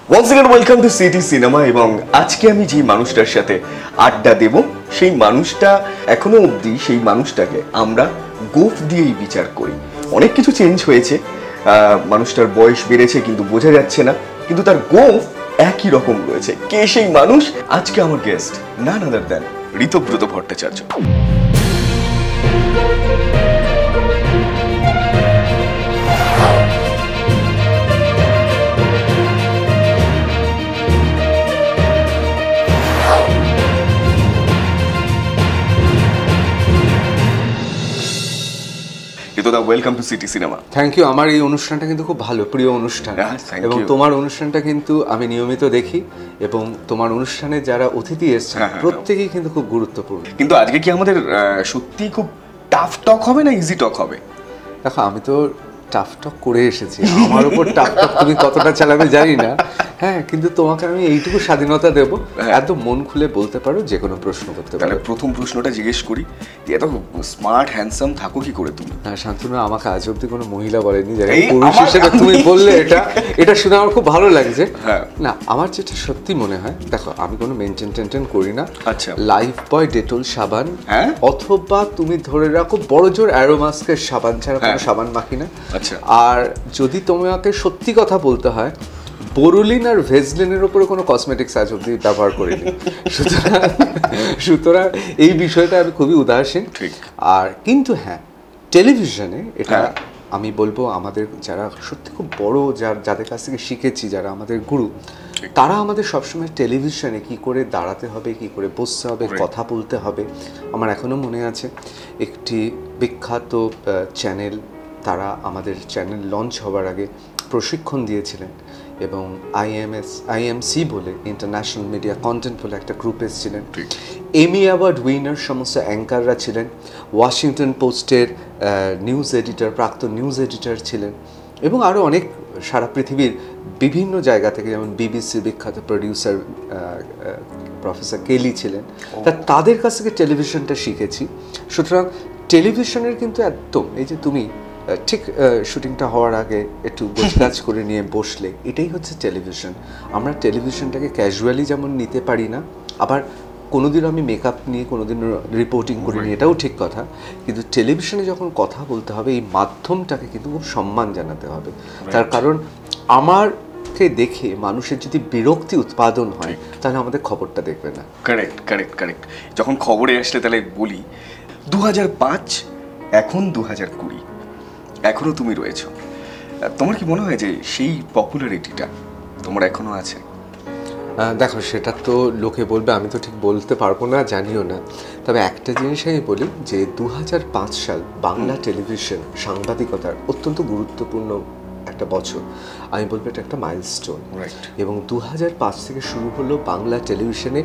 Once again welcome to Siti Cinema এবং আজকে আমি যে মানুষটার সাথে আড্ডা দেব সেই মানুষটা এখনো অবধি সেই মানুষটাকে আমরা গোঁফ দিয়েই বিচার করি। অনেক কিছু চেঞ্জ হয়েছে, মানুষটার বয়স বেড়েছে কিন্তু বোঝা যাচ্ছে না, কিন্তু তার গোঁফ একই রকম রয়েছে। কে সেই মানুষ? আজকে আমার guest none other than Ritabrata Bhattacharya. Welcome to City Cinema. Thank you. আমার এই অনুষ্ঠানটা কিন্তু খুব ভালো, প্রিয় অনুষ্ঠান, এবং তোমার অনুষ্ঠানটা কিন্তু আমি নিয়মিত দেখি, এবং তোমার অনুষ্ঠানে যারা অতিথি এসেছে প্রত্যেকেই কিন্তু খুব গুরুত্বপূর্ণ। কিন্তু আজকে কি আমাদের সত্যি খুব টাফ টক হবে না ইজি টক হবে? দেখো, আমি তো টাফ টক করে এসেছি, আমার উপর টাফ টক তুমি কতটা চালাবে জানি না। হ্যাঁ, কিন্তু তোমাকে আমি এইটুকু স্বাধীনতা দেবো, একদম মন খুলে বলতে পারো, যে কোনো প্রশ্ন করতে পারো। প্রথম প্রশ্নটা জিজ্ঞেস করি, এত স্মার্ট হ্যান্ডসাম থাকো কি করে তুমি? হ্যাঁ শান্তনু, আমাকে আজ অব্দি কোনো মহিলা বলেনি, যারা পুরুষ হিসেবে তুমি বললে এটা শুনে আমার খুব ভালো লাগছে। না, আমার যেটা সত্যি মনে হয়, দেখো আমি কোনো মেনটেন করি না। আচ্ছা, লাইফ বয় ডেটল সাবান, অথবা তুমি ধরে রাখো বড় জোর অ্যারোমাস্কের সাবান ছাড়া কোনো সাবান মাখি না। আচ্ছা, আর যদি তোমাকে সত্যি কথা বলতে হয়, বোরোলিন আর ভেজলিনের উপরে কোনো কসমেটিক্স আজ অব্দি ব্যবহার করিনি। সুতরাং এই বিষয়টা আমি খুবই উদাসীন। আর কিন্তু হ্যাঁ, টেলিভিশনে এটা আমি বলবো, আমাদের যারা সত্যি খুব বড়, যাদের কাছ থেকে শিখেছি, যারা আমাদের গুরু, তারা আমাদের সবসময় টেলিভিশনে কি করে দাঁড়াতে হবে, কি করে বসতে হবে, কথা বলতে হবে। আমার এখনো মনে আছে একটি বিখ্যাত চ্যানেল, তারা আমাদের চ্যানেল লঞ্চ হওয়ার আগে প্রশিক্ষণ দিয়েছিলেন, এবং আইএমসি বলে ইন্টারন্যাশনাল মিডিয়া কন্টেন্ট বলে একটা গ্রুপ এসেছিলেন। এমি অ্যাওয়ার্ড উইনার সমস্ত অ্যাঙ্কাররা ছিলেন, ওয়াশিংটন পোস্টের নিউজ এডিটর, প্রাক্তন নিউজ এডিটর ছিলেন, এবং আরও অনেক সারা পৃথিবীর বিভিন্ন জায়গা থেকে, যেমন বিবিসির বিখ্যাত প্রডিউসার প্রফেসর কেলি ছিলেন। তাদের কাছ থেকে টেলিভিশনটা শিখেছি। সুতরাং টেলিভিশনের কিন্তু একদম এই যে তুমি ঠিক শুটিংটা হওয়ার আগে একটু গোছগাছ করে নিয়ে বসলে, এটাই হচ্ছে টেলিভিশন। আমরা টেলিভিশনটাকে ক্যাজুয়ালি যেমন নিতে পারি না, আবার কোনোদিনও আমি মেকআপ নিয়ে কোনোদিনও রিপোর্টিং করিনি, এটাও ঠিক কথা। কিন্তু টেলিভিশনে যখন কথা বলতে হবে, এই মাধ্যমটাকে কিন্তু খুব সম্মান জানাতে হবে। তার কারণ আমারকে দেখে মানুষের যদি বিরক্তি উৎপাদন হয়, তাহলে আমাদের খবরটা দেখবে না। কারেক্ট। যখন খবরে আসলে তাহলে বলি 2005 এখন 2020, এখনো তুমি রয়েছো। তোমার কি মনে হয় যে সেই পপুলারিটিটা তোমার এখনো আছে? দেখো, সেটা তো লোকে বলবে, আমি তো ঠিক বলতে পারবো না, জানিও না। তবে একটা জিনিস আমি বলি, যে 2005 সাল বাংলা টেলিভিশন সাংবাদিকতার অত্যন্ত গুরুত্বপূর্ণ একটা বছর। আমি বলবো এটা একটা মাইলস্টোন। এবং 2005 থেকে শুরু হলো বাংলা টেলিভিশনে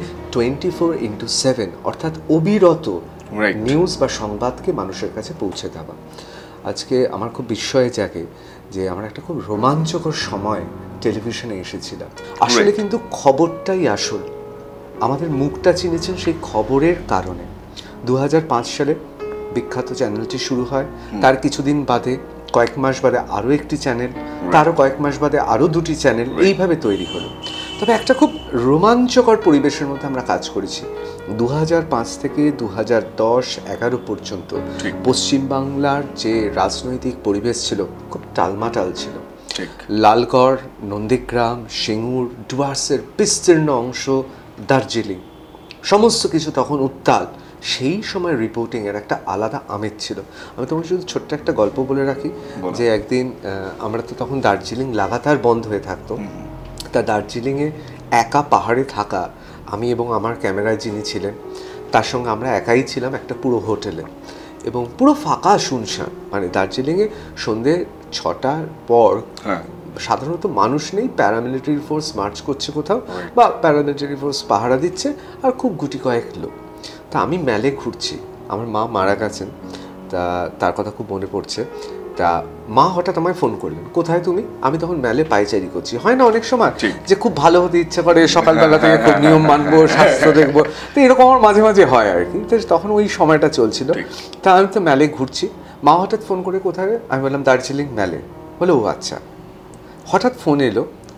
24/7, অর্থাৎ অবিরত নিউজ বা সংবাদকে মানুষের কাছে পৌঁছে দেওয়া। আজকে আমার খুব বিস্ময় জাগে যে আমরা একটা খুব রোমাঞ্চকর সময় টেলিভিশনে এসেছিলাম। আসলে কিন্তু খবরটাই আসল, আমাদের মুখটা চিনেছেন সেই খবরের কারণে। 2005 সালে বিখ্যাত চ্যানেলটি শুরু হয়, তার কিছুদিন বাদে, কয়েক মাস বাদে আরও একটি চ্যানেল, তারও কয়েক মাস বাদে আরও দুটি চ্যানেল, এইভাবে তৈরি হলো। তবে একটা খুব রোমাঞ্চকর পরিবেশের মধ্যে আমরা কাজ করেছি। 2005 থেকে 2010-11 পর্যন্ত পশ্চিমবাংলার যে রাজনৈতিক পরিবেশ ছিল, খুব টালমাটাল ছিল। লালগড়, নন্দীগ্রাম, সিঙ্গুর, ডুয়ার্সের বিস্তীর্ণ অংশ, দার্জিলিং, সমস্ত কিছু তখন উত্তাল। সেই সময় রিপোর্টিংয়ের একটা আলাদা আমেজ ছিল। আমি তোমাকে শুধু ছোট্ট একটা গল্প বলে রাখি, যে একদিন আমরা তো তখন দার্জিলিং লাগাতার বন্ধ হয়ে থাকতো। তা দার্জিলিংয়ে একা পাহাড়ে থাকা আমি এবং আমার ক্যামেরায় যিনি ছিলেন, তার সঙ্গে আমরা একাই ছিলাম একটা পুরো হোটেলে, এবং পুরো ফাঁকা শুনশান। মানে দার্জিলিংয়ে সন্ধ্যে 6টার পর সাধারণত মানুষ নেই, প্যারামিলিটারি ফোর্স মার্চ করছে কোথাও, বা প্যারামিলিটারি ফোর্স পাহারা দিচ্ছে, আর খুব গুটি কয়েক লোক। তা আমি ম্যালে ঘুরছি, আমার মা মারা গেছেন, তা তার কথা খুব মনে পড়ছে। তা মা হঠাৎ আমায় ফোন করলেন, কোথায় তুমি? আমি তখন ম্যালে পায়চারি করছি। হয় না অনেক সময় যে খুব ভালো হতে ইচ্ছে করে, সকালবেলা থেকে খুব নিয়ম মানবো, স্বাস্থ্য দেখবো, তো এরকম আমার মাঝে মাঝে হয় আর কি। তো তখন ওই সময়টা চলছিল। তা আমি তো ম্যালে ঘুরছি, মা হঠাৎ ফোন করে, কোথায়? আমি বললাম দার্জিলিং ম্যালে। বলে ও আচ্ছা। হঠাৎ ফোন এলো,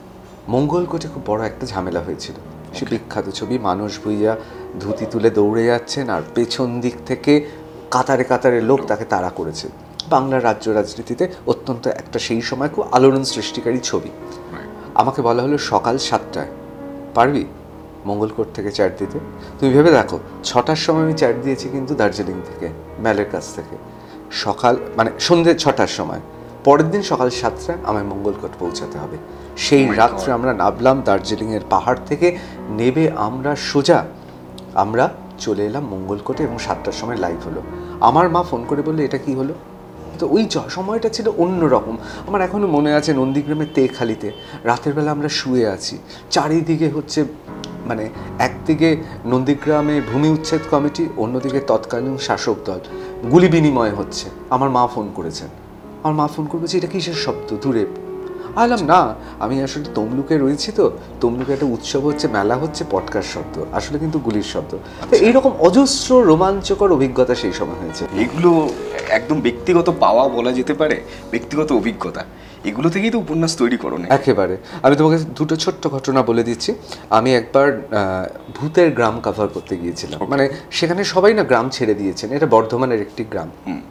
মঙ্গলকোটে খুব বড় একটা ঝামেলা হয়েছিল। সে বিখ্যাত ছবি, মানস ভুঁইয়া ধুতি তুলে দৌড়ে যাচ্ছেন আর পেছন দিক থেকে কাতারে কাতারে লোক তাকে তাড়া করেছে। বাংলার রাজ্য রাজনীতিতে অত্যন্ত একটা সেই সময় খুব আলোড়ন সৃষ্টিকারী ছবি। আমাকে বলা হলো সকাল 7টায়, পারবি মঙ্গলকোট থেকে চ্যাট দিতে? তুমি ভেবে দেখো, 6টার সময় আমি চ্যাট দিয়েছি কিন্তু দার্জিলিং থেকে, ম্যালের কাছ থেকে, সকাল মানে সন্ধ্যে 6টার সময়। পরের দিন সকাল 7টায় আমায় মঙ্গলকোট পৌঁছাতে হবে। সেই রাত্রে আমরা নামলাম দার্জিলিংয়ের পাহাড় থেকে, নেবে আমরা সোজা আমরা চলে এলাম মঙ্গলকোটে এবং 7টার সময় লাইভ হলো। আমার মা ফোন করে বললে এটা কি হলো। তো ওই সময়টা ছিল অন্যরকম। আমার এখনও মনে আছে নন্দীগ্রামের তেখালিতে রাতের বেলা আমরা শুয়ে আছি, চারিদিকে হচ্ছে মানে একদিকে নন্দীগ্রামে ভূমি উচ্ছেদ কমিটি, অন্যদিকে তৎকালীন শাসক দল, গুলি বিনিময় হচ্ছে। আমার মা ফোন করেছেন, আমার মা ফোন করে বলছে এটা কিসের শব্দ দূরে। আলাম না, আমি আসলে তমলুকে রয়েছি, তো তমলুকে একটা উৎসব হচ্ছে, মেলা হচ্ছে, পটকার শব্দ, আসলে কিন্তু গুলির শব্দ। তো এইরকম অজস্র রোমাঞ্চকর অভিজ্ঞতা সেই সময় হয়েছে। এগুলো একদম ব্যক্তিগত পাওয়া বলা যেতে পারে, ব্যক্তিগত অভিজ্ঞতা, এগুলো থেকেই তো উপন্যাস তৈরি করো না? একেবারে। আমি তোমাকে দুটো ছোট্ট ঘটনা বলে দিচ্ছি। আমি একবার ভূতের গ্রাম কভার করতে গিয়েছিলাম, মানে সেখানে সবাই না গ্রাম ছেড়ে দিয়েছেন, এটা বর্ধমানের একটি গ্রাম,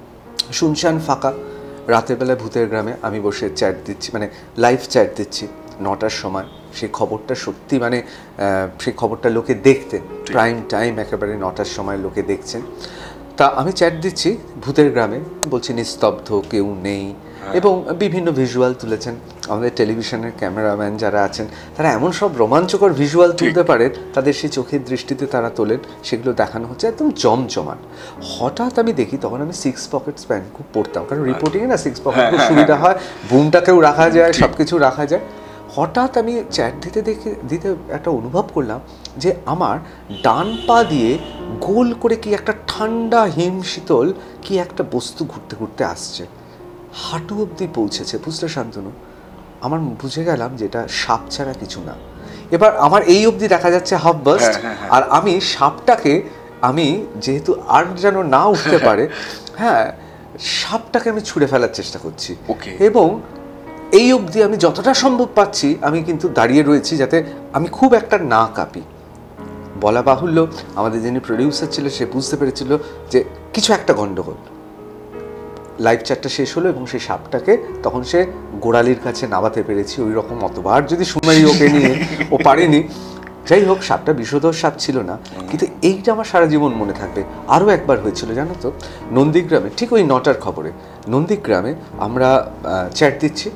শুনশান ফাঁকা, রাতের বেলায় ভূতের গ্রামে আমি বসে চ্যাট দিচ্ছি, মানে লাইভ চ্যাট দিচ্ছি 9টার সময়। সেই খবরটা সত্যি মানে সেই খবরটা লোকে দেখতেন, প্রাইম টাইম একেবারে 9টার সময় লোকে দেখছেন। তা আমি চ্যাট দিচ্ছি ভূতের গ্রামে, বলছি নিস্তব্ধ, কেউ নেই, এবং বিভিন্ন ভিজুয়াল তুলেছেন আমাদের টেলিভিশনের ক্যামেরাম্যান যারা আছেন, তারা এমন সব রোমাঞ্চকর ভিজুয়াল তুলতে পারেন, তাদের সেই চোখের দৃষ্টিতে তারা তোলেন, সেগুলো দেখানো হচ্ছে একদম জমজমাট। হঠাৎ আমি দেখি, তখন আমি 6 পকেটস প্যান্ট খুব পরতাম, কারণ রিপোর্টিংয়ে না 6 পকেট খুব সুবিধা হয়, বুমটাকেও রাখা যায়, সব কিছু রাখা যায়। হঠাৎ আমি চ্যাট দিতে একটা অনুভব করলাম যে আমার ডান পা দিয়ে গোল করে কি একটা ঠান্ডা হিমশীতল কি একটা বস্তু ঘুরতে ঘুরতে আসছে, হাঁটু অবধি পৌঁছেছে। বুঝতে শান্তনু, আমার বুঝে গেলাম যে এটা সাপ ছাড়া কিছু না। এবার আমার এই অবধি দেখা যাচ্ছে হাফ বাস্ট, আর আমি সাপটাকে, আমি যেহেতু আর যেন না উঠতে পারে, হ্যাঁ, সাপটাকে আমি ছুঁড়ে ফেলার চেষ্টা করছি, এবং এই অবধি আমি যতটা সম্ভব পাচ্ছি আমি কিন্তু দাঁড়িয়ে রয়েছি যাতে আমি খুব একটা না কাঁপি। বলা বাহুল্য, আমাদের যিনি প্রডিউসার ছিল সে বুঝতে পেরেছিল যে কিছু একটা গন্ডগোল। লাইভ চ্যাটটা শেষ হলো এবং সেই সাপটাকে তখন সে গোড়ালির কাছে নামাতে পেরেছি। ওই রকম অতবার যদি সময় ওকে নিয়ে ও পারেনি। যাই হোক, সাপটা বিষধর সাপ ছিল না, কিন্তু এইটা আমার সারা জীবন মনে থাকবে। আরও একবার হয়েছিল জানো তো, নন্দীগ্রামে, ঠিক ওই 9টার খবরে, নন্দীগ্রামে আমরা চ্যাট দিচ্ছি,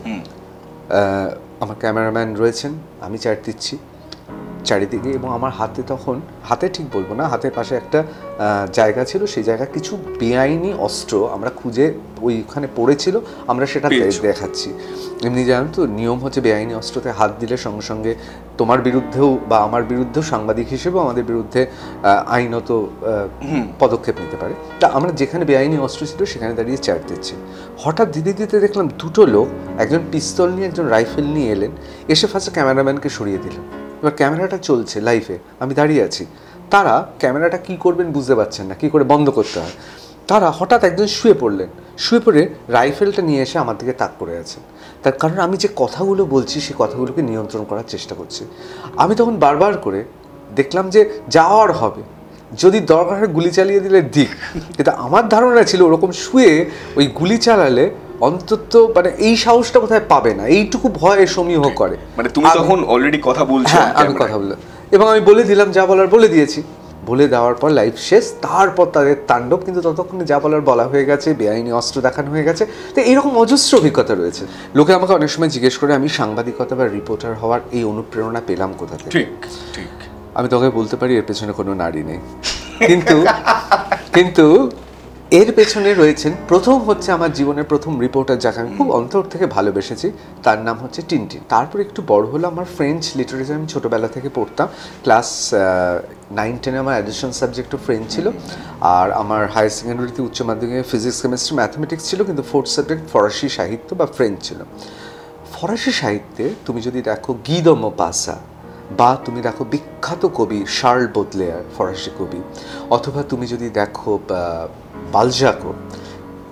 আমার ক্যামেরাম্যান রয়েছেন, আমি চ্যাট দিচ্ছি চারিদিকে, এবং আমার হাতে তখন, হাতে ঠিক বলবো না, হাতের পাশে একটা জায়গা ছিল, সেই জায়গা কিছু বেআইনি অস্ত্র আমরা খুঁজে ওইখানে পড়েছিল, আমরা সেটা দেখাচ্ছি। এমনি জানো তো নিয়ম হচ্ছে বেআইনি অস্ত্রতে হাত দিলে সঙ্গে সঙ্গে তোমার বিরুদ্ধেও বা আমার বিরুদ্ধেও সাংবাদিক হিসেবেও আমাদের বিরুদ্ধে আইনত পদক্ষেপ নিতে পারে। তা আমরা যেখানে বেআইনি অস্ত্র ছিল সেখানে দাঁড়িয়ে চ্যাট দিচ্ছি। হঠাৎ দিতে দিতে দেখলাম দুটো লোক, একজন পিস্তল নিয়ে একজন রাইফেল নিয়ে এলেন, এসে ফার্স্টে ক্যামেরাম্যানকে সরিয়ে দিলেন। এবার ক্যামেরাটা চলছে লাইভে, আমি দাঁড়িয়ে আছি, তারা ক্যামেরাটা কি করবেন বুঝতে পারছেন না, কি করে বন্ধ করতে হয়। তারা হঠাৎ একজন শুয়ে পড়লেন, শুয়ে পড়ে রাইফেলটা নিয়ে এসে আমার দিকে তাক করে আছেন। তার কারণ আমি যে কথাগুলো বলছি সেই কথাগুলোকে নিয়ন্ত্রণ করার চেষ্টা করছি। আমি তখন বারবার করে দেখলাম যে যাওয়ার হবে, যদি দরকার হয় গুলি চালিয়ে দিলে দিক, কিন্তু আমার ধারণা ছিল ওরকম শুয়ে ওই গুলি চালালে অন্তত মানে এই সাহসটা কোথায় পাবে না, এইটুকু ভয় সমীহ করে। মানে তুমি তখন অলরেডি কথা বলছো? হ্যাঁ, আমি কথা বললাম এবং আমি বলে দিলাম, যা বলার বলে দিয়েছি। বলে দেওয়ার পর লাইভ শেষ, তারপর তাদের তাণ্ডব, কিন্তু ততক্ষণে যা বলার বলা হয়ে গেছে, বেআইনি অস্ত্র দেখানো হয়ে গেছে। তো এইরকম অজস্র অভিজ্ঞতা রয়েছে। লোকে আমাকে অনেক সময় জিজ্ঞেস করে আমি সাংবাদিকতা বা রিপোর্টার হওয়ার এই অনুপ্রেরণা পেলাম কোথা থেকে। ঠিক ঠিক, আমি তোকে বলতে পারি এর পেছনে কোনো নারী নেই, কিন্তু এর পেছনে রয়েছেন, প্রথম হচ্ছে আমার জীবনের প্রথম রিপোর্টার যাকে আমি খুব অন্তর থেকে ভালোবেসেছি, তার নাম হচ্ছে টিনটিন। তারপর একটু বড় হলো, আমার ফ্রেঞ্চ লিটারেচার আমি ছোটোবেলা থেকে পড়তাম। ক্লাস 9-10 আমার অ্যাডিশন সাবজেক্টও ফ্রেঞ্চ ছিল, আর আমার হায়ার সেকেন্ডারিতে উচ্চ মাধ্যমিকে ফিজিক্স, কেমিস্ট্রি, ম্যাথমেটিক্স ছিল, কিন্তু ফোর্থ সাবজেক্ট ফরাসি সাহিত্য বা ফ্রেঞ্চ ছিল। ফরাসি সাহিত্যে তুমি যদি দেখো গি দ্য মোপাসা, বা তুমি দেখো বিখ্যাত কবি শার্ল বোদলেয়ার, ফরাসি কবি, অথবা তুমি যদি দেখো বালজাকো,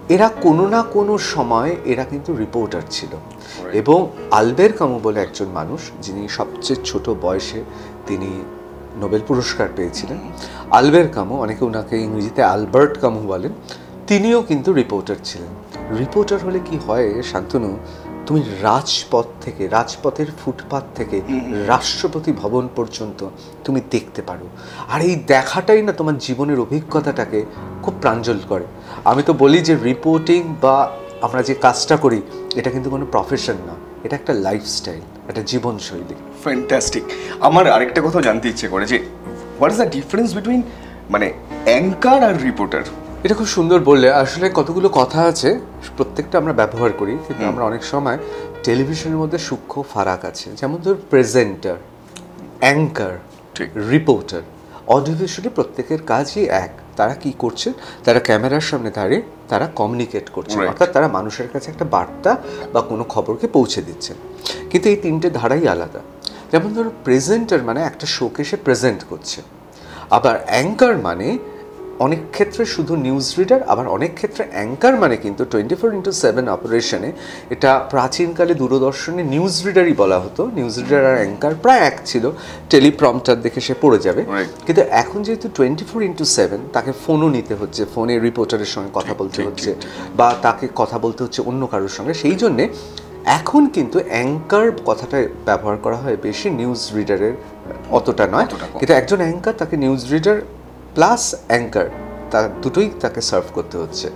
এরা কোনো না কোনো সময় এরা কিন্তু রিপোর্টার ছিল। এবং আলবের কামু বলে একজন মানুষ, যিনি সবচেয়ে ছোট বয়সে তিনি নোবেল পুরস্কার পেয়েছিলেন, আলবের কামু, অনেকে ওনাকে ইংরেজিতে আলবার্ট কামু বলেন, তিনিও কিন্তু রিপোর্টার ছিলেন। রিপোর্টার হলে কি হয় শান্তনু, তুমি রাজপথ থেকে, রাজপথের ফুটপাথ থেকে রাষ্ট্রপতি ভবন পর্যন্ত তুমি দেখতে পারো। আর এই দেখাটাই না তোমার জীবনের অভিজ্ঞতাটাকে খুব প্রাঞ্জল করে। আমি তো বলি যে রিপোর্টিং বা আমরা যে কাজটা করি এটা কিন্তু কোনো প্রফেশন না, এটা একটা লাইফস্টাইল, একটা জীবনশৈলী। ফ্যান্টাস্টিক। আমার আরেকটা কথা জানতে ইচ্ছে করে যে what is the difference between মানে অ্যাঙ্কার আর রিপোর্টার? এটা খুব সুন্দর বললে। আসলে কতগুলো কথা আছে, প্রত্যেকটা আমরা ব্যবহার করি, কিন্তু আমরা অনেক সময় টেলিভিশনের মধ্যে সূক্ষ্ম ফারাক আছে। যেমন ধর প্রেজেন্টার, অ্যাঙ্কার, রিপোর্টার, অডিওভিজুয়ালি প্রত্যেকের কাজই এক। তারা কি করছে? তারা ক্যামেরার সামনে দাঁড়িয়ে তারা কমিউনিকেট করছে, অর্থাৎ তারা মানুষের কাছে একটা বার্তা বা কোনো খবরকে পৌঁছে দিচ্ছে। কিন্তু এই তিনটে ধারাই আলাদা। যেমন ধরো প্রেজেন্টার মানে একটা শোকে সে প্রেজেন্ট করছে, আবার অ্যাঙ্কার মানে অনেক ক্ষেত্রে শুধু নিউজ রিডার, আবার অনেক ক্ষেত্রে অ্যাঙ্কার মানে কিন্তু 24/7 অপারেশনে, এটা প্রাচীনকালে দূরদর্শনে নিউজ রিডারই বলা হতো। নিউজ রিডার আর অ্যাঙ্কার প্রায় এক ছিল, টেলিপ্রম্পটার দেখে সে পড়ে যাবে। কিন্তু এখন যেহেতু 24/7 তাকে ফোনও নিতে হচ্ছে, ফোনে রিপোর্টারের সঙ্গে কথা বলতে হচ্ছে, বা তাকে কথা বলতে হচ্ছে অন্য কারোর সঙ্গে, সেই জন্যে এখন কিন্তু অ্যাঙ্কার কথাটা ব্যবহার করা হয় বেশি, নিউজ রিডারের অতটা নয়। কিন্তু একজন অ্যাঙ্কার, তাকে নিউজ রিডার প্লাস অ্যাঙ্কার, তা দুটোই তাকে সার্ভ করতে হচ্ছে।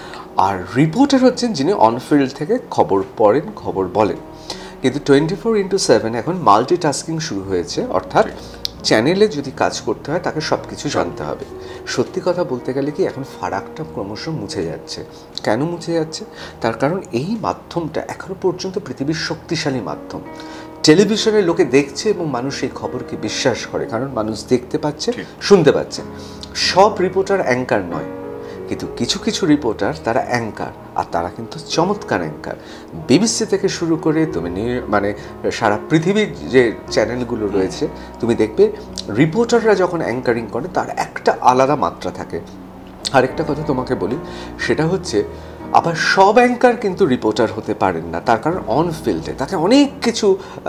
আর রিপোর্টার হচ্ছেন যিনি অনফিল্ড থেকে খবর পড়েন, খবর বলেন। কিন্তু 24/7 এখন মাল্টিটাস্কিং শুরু হয়েছে, অর্থাৎ চ্যানেলে যদি কাজ করতে হয় তাকে সব কিছু জানতে হবে। সত্যি কথা বলতে গেলে কি এখন ফারাকটা ক্রমশ মুছে যাচ্ছে। কেন মুছে যাচ্ছে? তার কারণ এই মাধ্যমটা এখনো পর্যন্ত পৃথিবীর শক্তিশালী মাধ্যম। টেলিভিশনে লোকে দেখছে এবং মানুষ এই খবরকে বিশ্বাস করে, কারণ মানুষ দেখতে পাচ্ছে, শুনতে পাচ্ছে। সব রিপোর্টার অ্যাঙ্কার নয়, কিন্তু কিছু কিছু রিপোর্টার তারা অ্যাঙ্কার, আর তারা কিন্তু চমৎকার অ্যাঙ্কার। বিবিসি থেকে শুরু করে তুমি মানে সারা পৃথিবীর যে চ্যানেলগুলো রয়েছে, তুমি দেখবে রিপোর্টাররা যখন অ্যাঙ্কারিং করে তার একটা আলাদা মাত্রা থাকে। আরেকটা কথা তোমাকে বলি, সেটা হচ্ছে আবার সব অ্যাঙ্কার কিন্তু রিপোর্টার হতে পারেন না, তার কারণ অন ফিল্ডে তাকে অনেক কিছু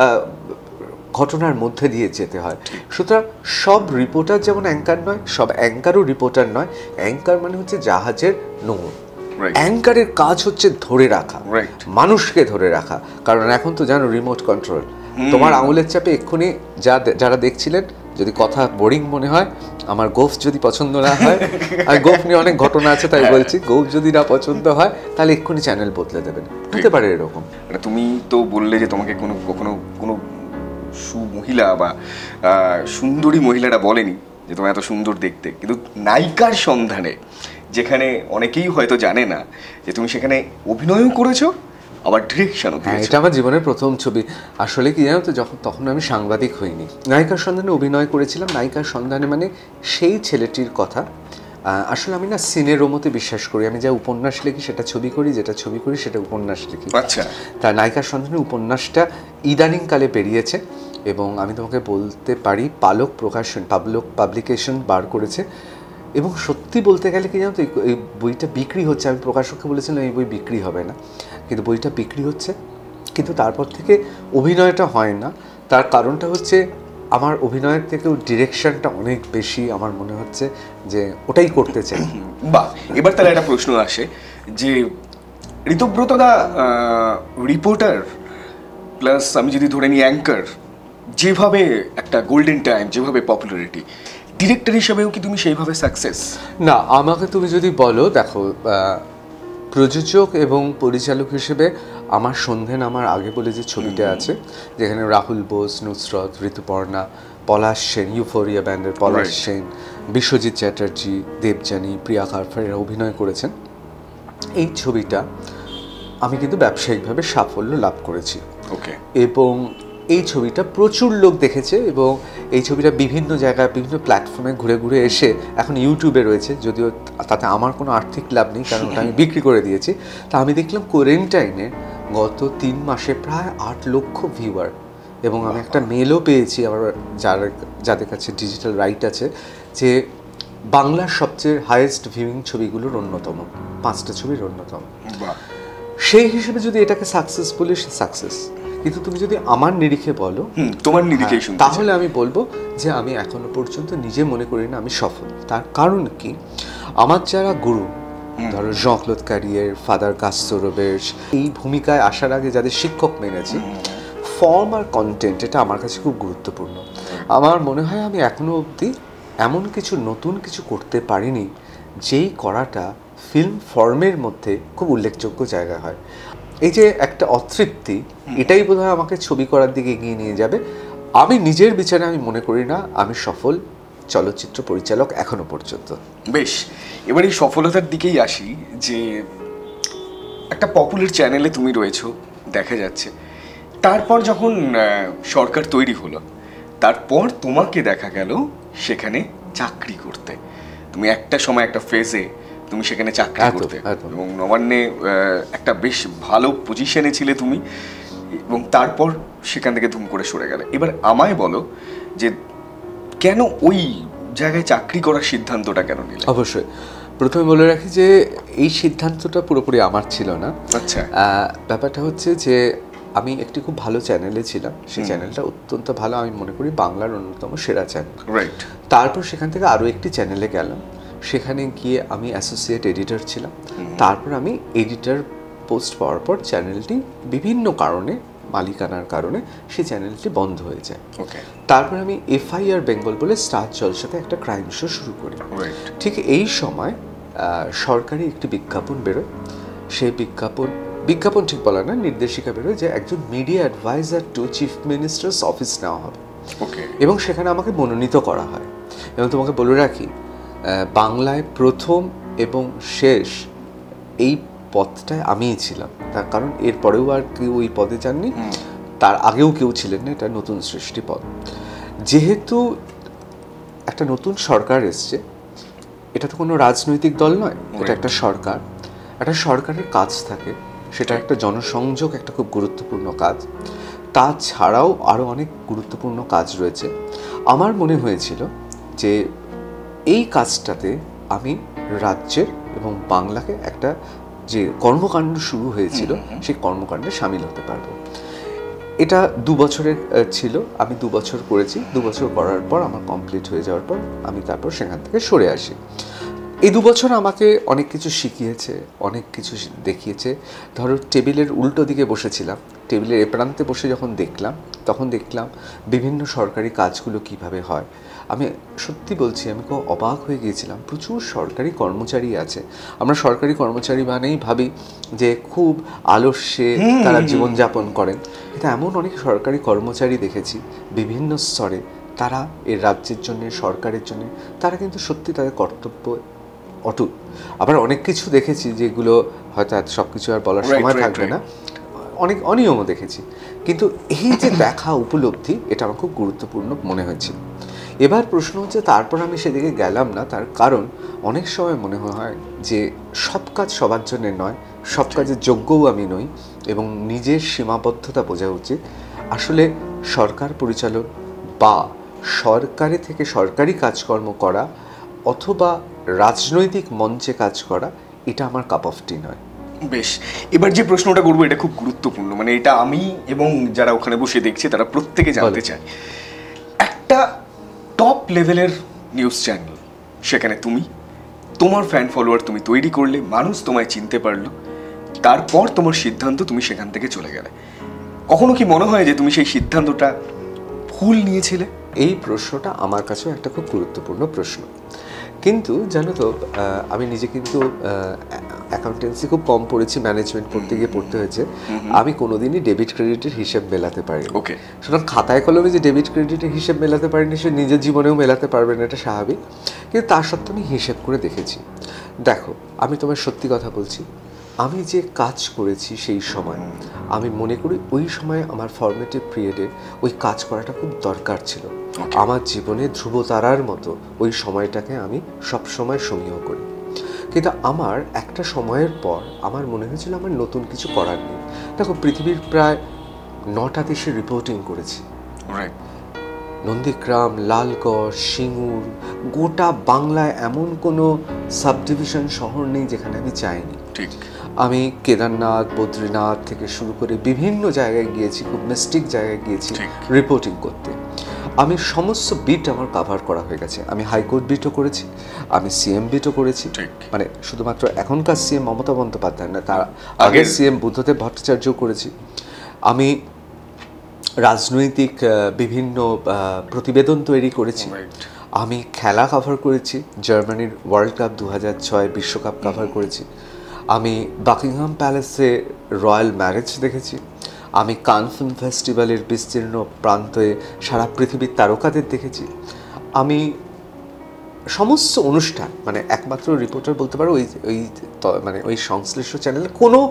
ঘটনার মধ্যে দিয়ে যেতে হয়। সুতরাং সব রিপোর্টার যেমন অ্যাঙ্কার নয়, সব অ্যাঙ্কারও রিপোর্টার নয়। অ্যাঙ্কার মানে হচ্ছে জাহাজের নোঙর, অ্যাঙ্কারের কাজ হচ্ছে ধরে রাখা, মানুষকে ধরে রাখা। কারণ এখন তো জানো রিমোট কন্ট্রোল, তোমার আঙুলের চাপে এক্ষুনি যারা দেখছিলেন, যদি কথা বোরিং মনে হয়, আমার গোফ যদি পছন্দ না হয়, আর গোফ নিয়ে অনেক ঘটনা আছে তাই বলছি, গোফ যদি না পছন্দ হয় তাহলে এক্ষুনি চ্যানেল বদলে দেবেন, হতে পারে এরকম। তুমি তো বললে যে তোমাকে কখনো কোনো সুমহিলা বা সুন্দরী মহিলারা বলেনি যে তোমার এত সুন্দর দেখতে, কিন্তু নায়িকার সন্ধানে, যেখানে অনেকেই হয়তো জানে না যে তুমি সেখানে অভিনয়ও করেছো, আবার ডিরেকশনও দিয়েছো। এটা আমার জীবনের প্রথম ছবি। আসলে কি জানো তো, তখন আমি সাংবাদিক হইনি, নায়িকার সন্ধানে অভিনয় করেছিলাম। নায়িকার সন্ধানে মানে সেই ছেলেটির কথা। আসলে আমি না সিনেরোমতে বিশ্বাস করি, আমি যা উপন্যাস লিখি সেটা ছবি করি, যেটা ছবি করি সেটা উপন্যাস লিখি। আচ্ছা, তা নায়িকার সন্ধানে উপন্যাসটা ইদানিংকালে বেরিয়েছে, এবং আমি তোমাকে বলতে পারি পালক পাবলিকেশন বার করেছে। এবং সত্যি বলতে গেলে কি জানো তো, এই বইটা বিক্রি হচ্ছে। আমি প্রকাশককে বলেছিলাম এই বই বিক্রি হবে না, কিন্তু বইটা বিক্রি হচ্ছে। কিন্তু তারপর থেকে অভিনয়টা হয় না। তার কারণটা হচ্ছে আমার অভিনয়ের থেকেও ডিরেকশনটা অনেক বেশি, আমার মনে হচ্ছে যে ওটাই করতে চাই। বাহ, এবার তাহলে একটা প্রশ্ন আসে যে ঋতব্রতদা রিপোর্টার প্লাস আমি যদি ধরে নিই অ্যাঙ্কার, যেভাবে একটা গোল্ডেন টাইম, যেভাবে পপুলারিটি, ডিরেক্টর হিসেবেও কি তুমি সেইভাবে সাকসেস? না, আমাকে তুমি যদি বলো, দেখো প্রযোজক এবং পরিচালক হিসেবে আমার সন্ধে নামার আগে বলে যে ছবিটা আছে, যেখানে রাহুল বোস, নুসরত, ঋতুপর্ণা, পলাশ সেন, ইউফোরিয়া ব্যান্ডের পলাশ সেন, বিশ্বজিৎ চ্যাটার্জি, দেবযানী, প্রিয়া কারফারেরা অভিনয় করেছেন, এই ছবিটা আমি কিন্তু ব্যবসায়িকভাবে সাফল্য লাভ করেছি। ওকে। এবং এই ছবিটা প্রচুর লোক দেখেছে, এবং এই ছবিটা বিভিন্ন জায়গায়, বিভিন্ন প্ল্যাটফর্মে ঘুরে ঘুরে এসে এখন ইউটিউবে রয়েছে। যদিও তাতে আমার কোনো আর্থিক লাভ নেই, কারণ ওটা আমি বিক্রি করে দিয়েছি। তা আমি দেখলাম কোয়ারেন্টাইনে গত 3 মাসে প্রায় 8 লক্ষ ভিউয়ার, এবং আমি একটা মেলও পেয়েছি আবার যাদের কাছে ডিজিটাল রাইট আছে, যে বাংলার সবচেয়ে হাইয়েস্ট ভিউইং ছবিগুলোর অন্যতম, 5টা ছবির অন্যতম। সেই হিসেবে যদি এটাকে সাকসেস বলি, সে সাকসেস। কিন্তু তুমি যদি আমার নিরিখে বলো, তোমার নিরিখে তাহলে আমি বলবো যে আমি এখনো পর্যন্ত নিজে মনে করি না আমি সফল। তার কারণ কি, আমার যারা গুরু, ধরো জঁ-ক্লদ কারিয়ের, ফাদার কাস্তোরোভের, এই ভূমিকায় আসার আগে যাদের শিক্ষক মেনেছি, ফর্ম আর কন্টেন্ট এটা আমার কাছে খুব গুরুত্বপূর্ণ। আমার মনে হয় আমি এখনো অবধি এমন কিছু নতুন কিছু করতে পারিনি যেই করাটা ফিল্ম ফর্মের মধ্যে খুব উল্লেখযোগ্য জায়গা হয়। এই যে একটা অতৃপ্তি, এটাই বোধহয় আমাকে ছবি করার দিকে এগিয়ে নিয়ে যাবে। আমি নিজের বিচারে আমি মনে করি না আমি সফল চলচ্চিত্র পরিচালক এখনো পর্যন্ত। বেশ, এবার এই সফলতার দিকেই আসি, যে একটা পপুলার চ্যানেলে তুমি রয়েছো দেখা যাচ্ছে, তারপর যখন সরকার তৈরি হলো, তারপর তোমাকে দেখা গেল সেখানে চাকরি করতে। তুমি একটা সময় একটা ফেজে তুমি সেখানে চাকরি করতে, এবং নবান্নে একটা বেশ ভালো পজিশনে ছিলে তুমি, এবং তারপর সেখান থেকে ধুম করে সরে গেলে। এবার আমায় বলো যে কেন ওই জায়গায় চাকরি করার সিদ্ধান্তটা কেন নিলে? অবশ্যই প্রথমে বলে রাখি যে এই সিদ্ধান্তটা পুরোপুরি আমার ছিল না। আচ্ছা, ব্যাপারটা হচ্ছে যে আমি একটি খুব ভালো চ্যানেলে ছিলাম, সেই চ্যানেলটা অত্যন্ত ভালো, আমি মনে করি বাংলার অন্যতম সেরা চ্যানেল। রাইট। তারপর সেখান থেকে আরও একটি চ্যানেলে গেলাম, সেখানে গিয়ে আমি অ্যাসোসিয়েট এডিটর ছিলাম। তারপর আমি এডিটর পোস্ট পাওয়ার পর চ্যানেলটি বিভিন্ন কারণে, মালিকানার কারণে সেই চ্যানেলটি বন্ধ হয়ে যায়। তারপর আমি FIR বেঙ্গল বলে স্টার জলসাতে একটা ক্রাইম শো শুরু করি। ঠিক এই সময় সরকারি একটি বিজ্ঞাপন বেরোয়। সেই বিজ্ঞাপন ঠিক বলা না, নির্দেশিকা বেরোয় যে একজন media adviser to chief minister's office নেওয়া হবে, এবং সেখানে আমাকে মনোনীত করা হয়। এবং তোমাকে বলে রাখি, বাংলায় প্রথম এবং শেষ এই পদটায় আমিই ছিলাম। তার কারণ এরপরেও আর কেউ ওই পদে যাননি, তার আগেও কেউ ছিলেন না, এটা নতুন সৃষ্টি পদ। যেহেতু একটা নতুন সরকার এসছে, এটা তো কোনো রাজনৈতিক দল নয়, এটা একটা সরকার। একটা সরকারের কাজ থাকে, সেটা একটা জনসংযোগ, একটা খুব গুরুত্বপূর্ণ কাজ। তাছাড়াও আরও অনেক গুরুত্বপূর্ণ কাজ রয়েছে। আমার মনে হয়েছিল যে এই কাজটাতে আমি রাজ্যের এবং বাংলাকে একটা যে কর্মকাণ্ড শুরু হয়েছিল সেই কর্মকাণ্ডে সামিল হতে পারবো। এটা 2 বছরের ছিল, আমি 2 বছর করেছি। 2 বছর করার পর আমার কমপ্লিট হয়ে যাওয়ার পর আমি তারপর সেখান থেকে সরে আসি। এই 2 বছর আমাকে অনেক কিছু শিখিয়েছে, অনেক কিছু দেখিয়েছে। ধরো টেবিলের উল্টো দিকে বসেছিলাম, টেবিলের এ প্রান্তে বসে যখন তখন দেখলাম বিভিন্ন সরকারি কাজগুলো কিভাবে হয়। আমি সত্যি বলছি, আমি খুব অবাক হয়ে গিয়েছিলাম। প্রচুর সরকারি কর্মচারী আছে, আমরা সরকারি কর্মচারী মানেই ভাবি যে খুব আলস্যে তারা জীবনযাপন করেন, কিন্তু এমন অনেক সরকারি কর্মচারী দেখেছি বিভিন্ন স্তরে, তারা এর রাজ্যের জন্য, সরকারের জন্য তারা কিন্তু সত্যি তাদের কর্তব্য অটুট। আবার অনেক কিছু দেখেছি যেগুলো হয়তো সব কিছু আর বলার সময় থাকবে না, অনেক অনিয়মও দেখেছি। কিন্তু এই যে দেখা উপলব্ধি, এটা আমার খুব গুরুত্বপূর্ণ মনে হয়েছিল। এবার প্রশ্ন হচ্ছে, তারপর আমি সেদিকে গেলাম না, তার কারণ অনেক সময় মনে হয় যে সব কাজ সবার জন্য নয়, সব কাজের যোগ্যও আমি নই, এবং নিজের সীমাবদ্ধতা বোঝা উচিত। আসলে সরকার পরিচালক বা সরকারি থেকে সরকারি কাজকর্ম করা অথবা রাজনৈতিক মঞ্চে কাজ করা, এটা আমার কাপ অফ টি নয়। বেশ, এবার যে প্রশ্নটা করবো এটা খুব গুরুত্বপূর্ণ, মানে এটা আমি এবং যারা ওখানে বসে দেখছে তারা প্রত্যেকে জানতে চায়। একটা টপ লেভেলের নিউজ চ্যানেল, সেখানে তুমি তোমার ফ্যান ফলোয়ার তুমি তৈরি করলে, মানুষ তোমায় চিনতে পারলো, তারপর তোমার সিদ্ধান্ত তুমি সেখান থেকে চলে গেলে, কখনো কি মনে হয় যে তুমি সেই সিদ্ধান্তটা ভুল নিয়েছিলে? এই প্রশ্নটা আমার কাছেও একটা খুব গুরুত্বপূর্ণ প্রশ্ন। কিন্তু জানো তো, আমি নিজে কিন্তু অ্যাকাউন্টেন্সি খুব কম পড়েছি, ম্যানেজমেন্ট পড়তে হয়েছে। আমি কোনোদিনই ডেবিট ক্রেডিটের হিসেব মেলাতে পারি। সুতরাং খাতায় কলমে যে ডেবিট ক্রেডিটের হিসেব মেলাতে পারিনি, সে নিজের জীবনেও মেলাতে পারবে না, এটা স্বাভাবিক। কিন্তু তার সত্ত্বেও আমি হিসেব করে দেখেছি। দেখো, আমি তোমার সত্যি কথা বলছি, আমি যে কাজ করেছি সেই সময়, আমি মনে করি ওই সময় আমার ফরমেটিভ পিরিয়ডে ওই কাজ করাটা খুব দরকার ছিল। আমার জীবনে ধ্রুবতারার মতো ওই সময়টাকে আমি সব সময় সমীহ করি। কিন্তু আমার একটা সময়ের পর আমার মনে হয়েছিল আমার নতুন কিছু করার নেই। দেখো, পৃথিবীর প্রায় 9টা দেশে রিপোর্টিং করেছি, নন্দীগ্রাম, লালগড়, সিঙ্গুর, গোটা বাংলায় এমন কোনো সাবডিভিশন শহর নেই যেখানে আমি যাইনি। ঠিক। আমি কেদারনাথ, বদ্রীনাথ থেকে শুরু করে বিভিন্ন জায়গায় গিয়েছি, খুব মিস্টিক জায়গায় গিয়েছি রিপোর্টিং করতে। আমি সমস্ত বিট আমার কাভার করা হয়ে গেছে। আমি হাইকোর্ট বিটও করেছি, আমি সিএম বিটও করেছি, মানে শুধুমাত্র এখনকার সিএম মমতা বন্দ্যোপাধ্যায় না, তার আগের সিএম বুদ্ধদেব ভট্টাচার্যও করেছি। আমি রাজনৈতিক বিভিন্ন প্রতিবেদন তৈরি করেছি। আমি খেলা কভার করেছি, জার্মানির ওয়ার্ল্ড কাপ 2006 বিশ্বকাপ কভার করেছি। আমি বাকিংহাম প্যালেসে রয়্যাল ম্যারেজ দেখেছি। আমি কান ফিল্ম ফেস্টিভ্যালের বিস্তীর্ণ প্রান্তে সারা পৃথিবীর তারকাদের দেখেছি। আমি সমস্ত অনুষ্ঠান, মানে একমাত্র রিপোর্টার বলতে পারো মানে ওই সংশ্লিষ্ট চ্যানেলে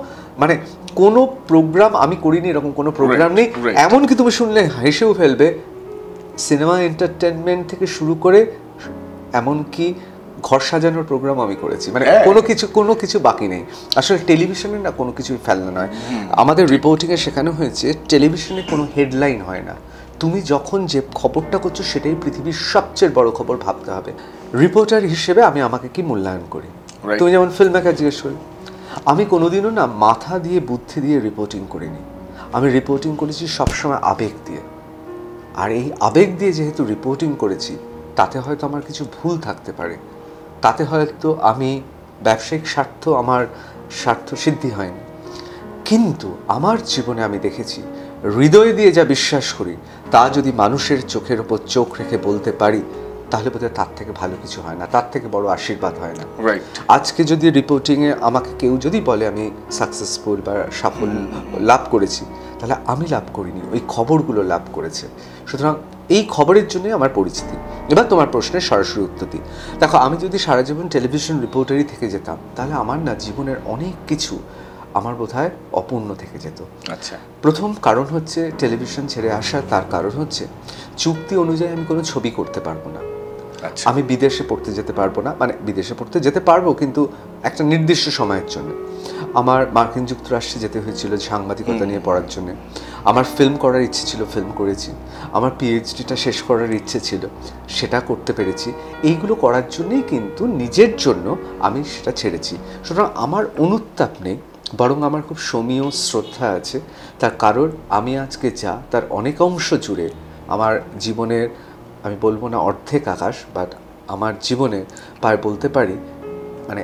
কোনো প্রোগ্রাম আমি করিনি, এরকম কোনো প্রোগ্রাম নেই। এমনকি তুমি শুনলে হেসেও ফেলবে, সিনেমা এন্টারটেনমেন্ট থেকে শুরু করে এমনকি ঘর সাজানোর প্রোগ্রাম আমি করেছি, মানে কোনো কিছু বাকি নেই। আসলে টেলিভিশনে না কোনো কিছুই ফেলনা নয়। আমাদের রিপোর্টিংয়ে শেখানো হয়েছে টেলিভিশনে কোনো হেডলাইন হয় না, তুমি যখন যে খবরটা করছো সেটাই পৃথিবীর সবচেয়ে বড় খবর ভাবতে হবে। রিপোর্টার হিসেবে আমি আমাকে কি মূল্যায়ন করি, তুমি যেমন ফিল্ম মেকার জিজ্ঞেস করি, আমি কোনোদিনও না মাথা দিয়ে বুদ্ধি দিয়ে রিপোর্টিং করিনি। আমি রিপোর্টিং করেছি সবসময় আবেগ দিয়ে। আর এই আবেগ দিয়ে যেহেতু রিপোর্টিং করেছি, তাতে হয়তো আমার কিছু ভুল থাকতে পারে, তাতে হয়তো আমি ব্যবসায়িক আমার স্বার্থ সিদ্ধি হয়নি, কিন্তু আমার জীবনে আমি দেখেছি হৃদয় দিয়ে যা বিশ্বাস করি তা যদি মানুষের চোখের ওপর চোখ রেখে বলতে পারি, তাহলে বোধহয় তার থেকে ভালো কিছু হয় না, তার থেকে বড় আশীর্বাদ হয় না। আজকে যদি রিপোর্টিংয়ে আমাকে কেউ যদি বলে আমি সাকসেসফুল বা সাফল্য লাভ করেছি, তাহলে আমি লাভ করিনি, ওই খবরগুলো লাভ করেছে। সুতরাং এই খবরের জন্যই আমার পরিচিতি। এবার তোমার প্রশ্নের সরাসরি উত্তর দিই। দেখো, আমি যদি সারা জীবন টেলিভিশন রিপোর্টারই থেকে যেতাম, তাহলে আমার না জীবনের অনেক কিছু আমার বোধহয় অপূর্ণ থেকে যেত। আচ্ছা, প্রথম কারণ হচ্ছে টেলিভিশন ছেড়ে আসা, তার কারণ হচ্ছে চুক্তি অনুযায়ী আমি কোনো ছবি করতে পারবো না। আমি বিদেশে পড়তে যেতে পারবো না, মানে বিদেশে পড়তে যেতে পারবো কিন্তু একটা নির্দিষ্ট সময়ের জন্য। আমার মার্কিন যুক্তরাষ্ট্রে যেতে হয়েছিল সাংবাদিকতা নিয়ে পড়ার জন্য। আমার ফিল্ম করার ইচ্ছে ছিল, ফিল্ম করেছি। আমার পিএইচডিটা শেষ করার ইচ্ছে ছিল, সেটা করতে পেরেছি। এইগুলো করার জন্যই কিন্তু নিজের জন্য আমি সেটা ছেড়েছি। সুতরাং আমার অনুতাপ নেই, বরং আমার খুব সমীহ শ্রদ্ধা আছে। তার কারণ আমি আজকে যা, তার অনেক অংশ জুড়ে আমার জীবনের, আমি বলবো না অর্ধেক আকাশ, বাট আমার জীবনে প্রায় বলতে পারি মানে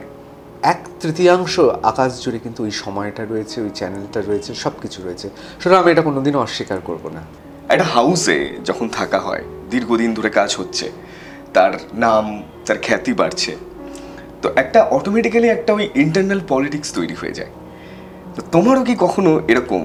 1/3 আকাশ জুড়ে কিন্তু ওই সময়টা রয়েছে, ওই চ্যানেলটা রয়েছে, সব কিছু রয়েছে। সুতরাং আমি এটা কোনোদিনও অস্বীকার করবো না। একটা হাউসে যখন থাকা হয়, দীর্ঘদিন ধরে কাজ হচ্ছে, তার নাম, তার খ্যাতি বাড়ছে, তো একটা অটোমেটিক্যালি একটা ওই ইন্টারনাল পলিটিক্স তৈরি হয়ে যায়। তো তোমারও কি কখনো এরকম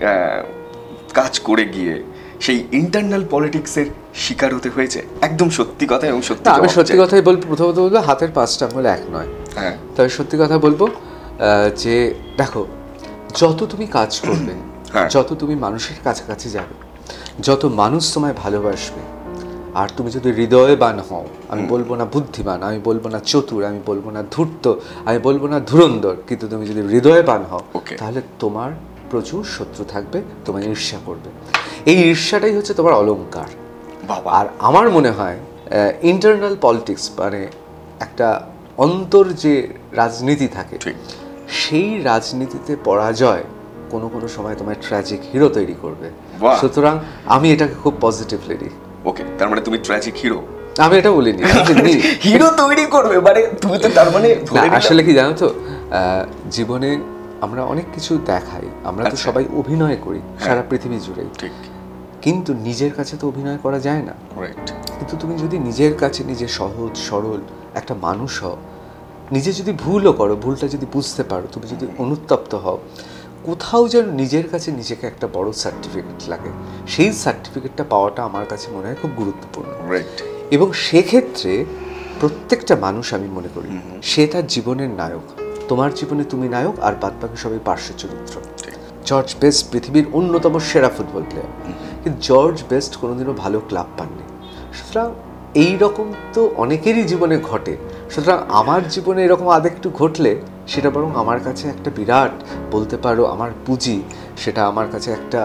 কাজ করে গিয়ে সেই ইন্টারনাল পলিটিক্সের শিকার হতে হয়েছে? একদম সত্যি কথা, এবং সত্যি আমি সত্যি কথাই বলবো, প্রথমত বলবো হাতের 5টা আঙুল এক নয়। হ্যাঁ, তবে সত্যি কথা বলবো যে দেখো, যত তুমি কাজ করবে, যত তুমি মানুষের কাছাকাছি যাবে, যত মানুষ তোমায় ভালোবাসবে, আর তুমি যদি হৃদয়বান হও, আমি বলবো না বুদ্ধিমান, আমি বলবো না চতুর, আমি বলবো না ধূর্ত, আমি বলবো না ধুরন্ধর, কিন্তু তুমি যদি হৃদয়বান হও, তাহলে তোমার প্রচুর শত্রু থাকবে, তোমায় ঈর্ষা করবে। এই ঈর্ষাটাই হচ্ছে তোমার অলংকার। আর আমার মনে হয় ইন্টারনাল পলিটিক্স মানে একটা অন্তর যে রাজনীতি থাকে, সেই রাজনীতিতে পরাজয় কোনো কোনো সময় তোমার ট্র্যাজিক হিরো তৈরি করবে। সুতরাং আমি এটাকে খুব পজিটিভলি নিই। ওকে, তার মানে তুমি ট্র্যাজিক হিরো? আমি এটা বলিনি, হিরো তৈরি করবে মানে তুমি তো তার মানে আসলে কি জানো তো, জীবনে আমরা অনেক কিছু দেখাই, আমরা তো সবাই অভিনয় করি সারা পৃথিবী জুড়েই, কিন্তু নিজের কাছে তো অভিনয় করা যায় না। কিন্তু তুমি যদি নিজের কাছে নিজে সহজ সরল একটা মানুষ হও, নিজে যদি ভুলও করো, ভুলটা যদি বুঝতে পারো, তুমি যদি অনুতপ্ত হও, কোথাও যেন নিজের কাছে নিজেকে একটা বড় সার্টিফিকেট লাগে, সেই সার্টিফিকেটটা পাওয়াটা আমার কাছে মনে হয় খুব গুরুত্বপূর্ণ। এবং সেক্ষেত্রে প্রত্যেকটা মানুষ, আমি মনে করি সে তার জীবনের নায়ক। তোমার জীবনে তুমি নায়ক, আর বাদ বাকি সবাই পার্শ্ব চরিত্র। জর্জ বেস্ট পৃথিবীর অন্যতম সেরা ফুটবল প্লেয়ার, কিন্তু জর্জ বেস্ট কোনোদিনও ভালো ক্লাব পাননি। সুতরাং এইরকম তো অনেকেরই জীবনে ঘটে। সুতরাং আমার জীবনে এরকম আরেকটু ঘটলে সেটা বরং আমার কাছে একটা বিরাট, বলতে পারো আমার পুঁজি, সেটা আমার কাছে একটা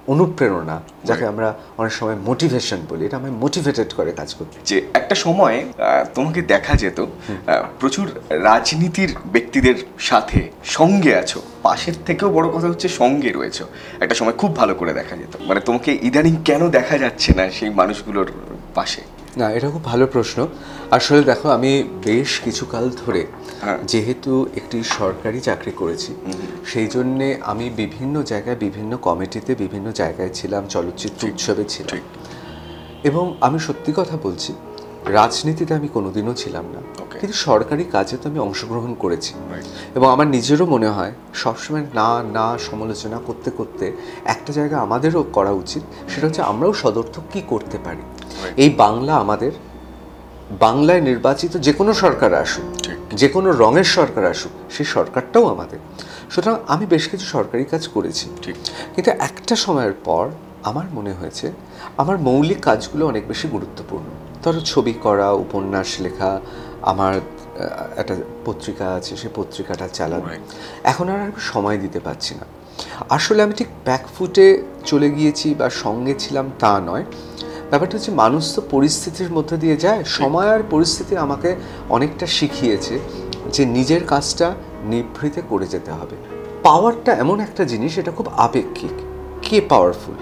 অনুপ্রেরণা, যাকে আমরা অনেক সময় মোটিভেশন বলি, এটা আমায় মোটিভেটেড করে কাজ করতে। যে একটা সময় তোমাকে দেখা যেত প্রচুর রাজনীতির ব্যক্তিদের সাথে সঙ্গে আছো, পাশের থেকেও বড় কথা হচ্ছে সঙ্গে রয়েছো, একটা সময় খুব ভালো করে দেখা যেত, মানে তোমাকে ইদানিং কেন দেখা যাচ্ছে না সেই মানুষগুলোর পাশে? না, এটা খুব ভালো প্রশ্ন। আসলে দেখো, আমি বেশ কিছুকাল ধরে যেহেতু একটি সরকারি চাকরি করেছি, সেই জন্যে আমি বিভিন্ন জায়গায় বিভিন্ন কমিটিতে বিভিন্ন জায়গায় ছিলাম, চলচ্চিত্র উৎসবে ছিলাম, এবং আমি সত্যি কথা বলছি, রাজনীতিতে আমি কোনোদিনও ছিলাম না, কিন্তু সরকারি কাজে তো আমি অংশগ্রহণ করেছি। এবং আমার নিজেরও মনে হয় সবসময় না না সমালোচনা করতে করতে একটা জায়গা আমাদেরও করা উচিত, সেটা হচ্ছে আমরাও সদর্থক কী করতে পারি। এই বাংলা আমাদের, বাংলায় নির্বাচিত যে কোনো সরকার আসুক, যে কোনো রঙের সরকার আসুক, সেই সরকারটাও আমাদের। সুতরাং আমি বেশ কিছু সরকারি কাজ করেছি, কিন্তু একটা সময়ের পর আমার মনে হয়েছে আমার মৌলিক কাজগুলো অনেক বেশি গুরুত্বপূর্ণ। ধরো ছবি করা, উপন্যাস লেখা, আমার একটা পত্রিকা আছে, সেই পত্রিকাটা চালানো, এখন আর আমি সময় দিতে পারছি না। আসলে আমি ঠিক ব্যাকফুটে চলে গিয়েছি বা সঙ্গে ছিলাম তা নয়, ব্যাপারটা হচ্ছে মানুষ তো পরিস্থিতির মধ্যে দিয়ে যায়। সময় আর পরিস্থিতি আমাকে অনেকটা শিখিয়েছে যে নিজের কাজটা নিভৃতে করে যেতে হবে। পাওয়ারটা এমন একটা জিনিস, এটা খুব আপেক্ষিক। কে পাওয়ারফুল,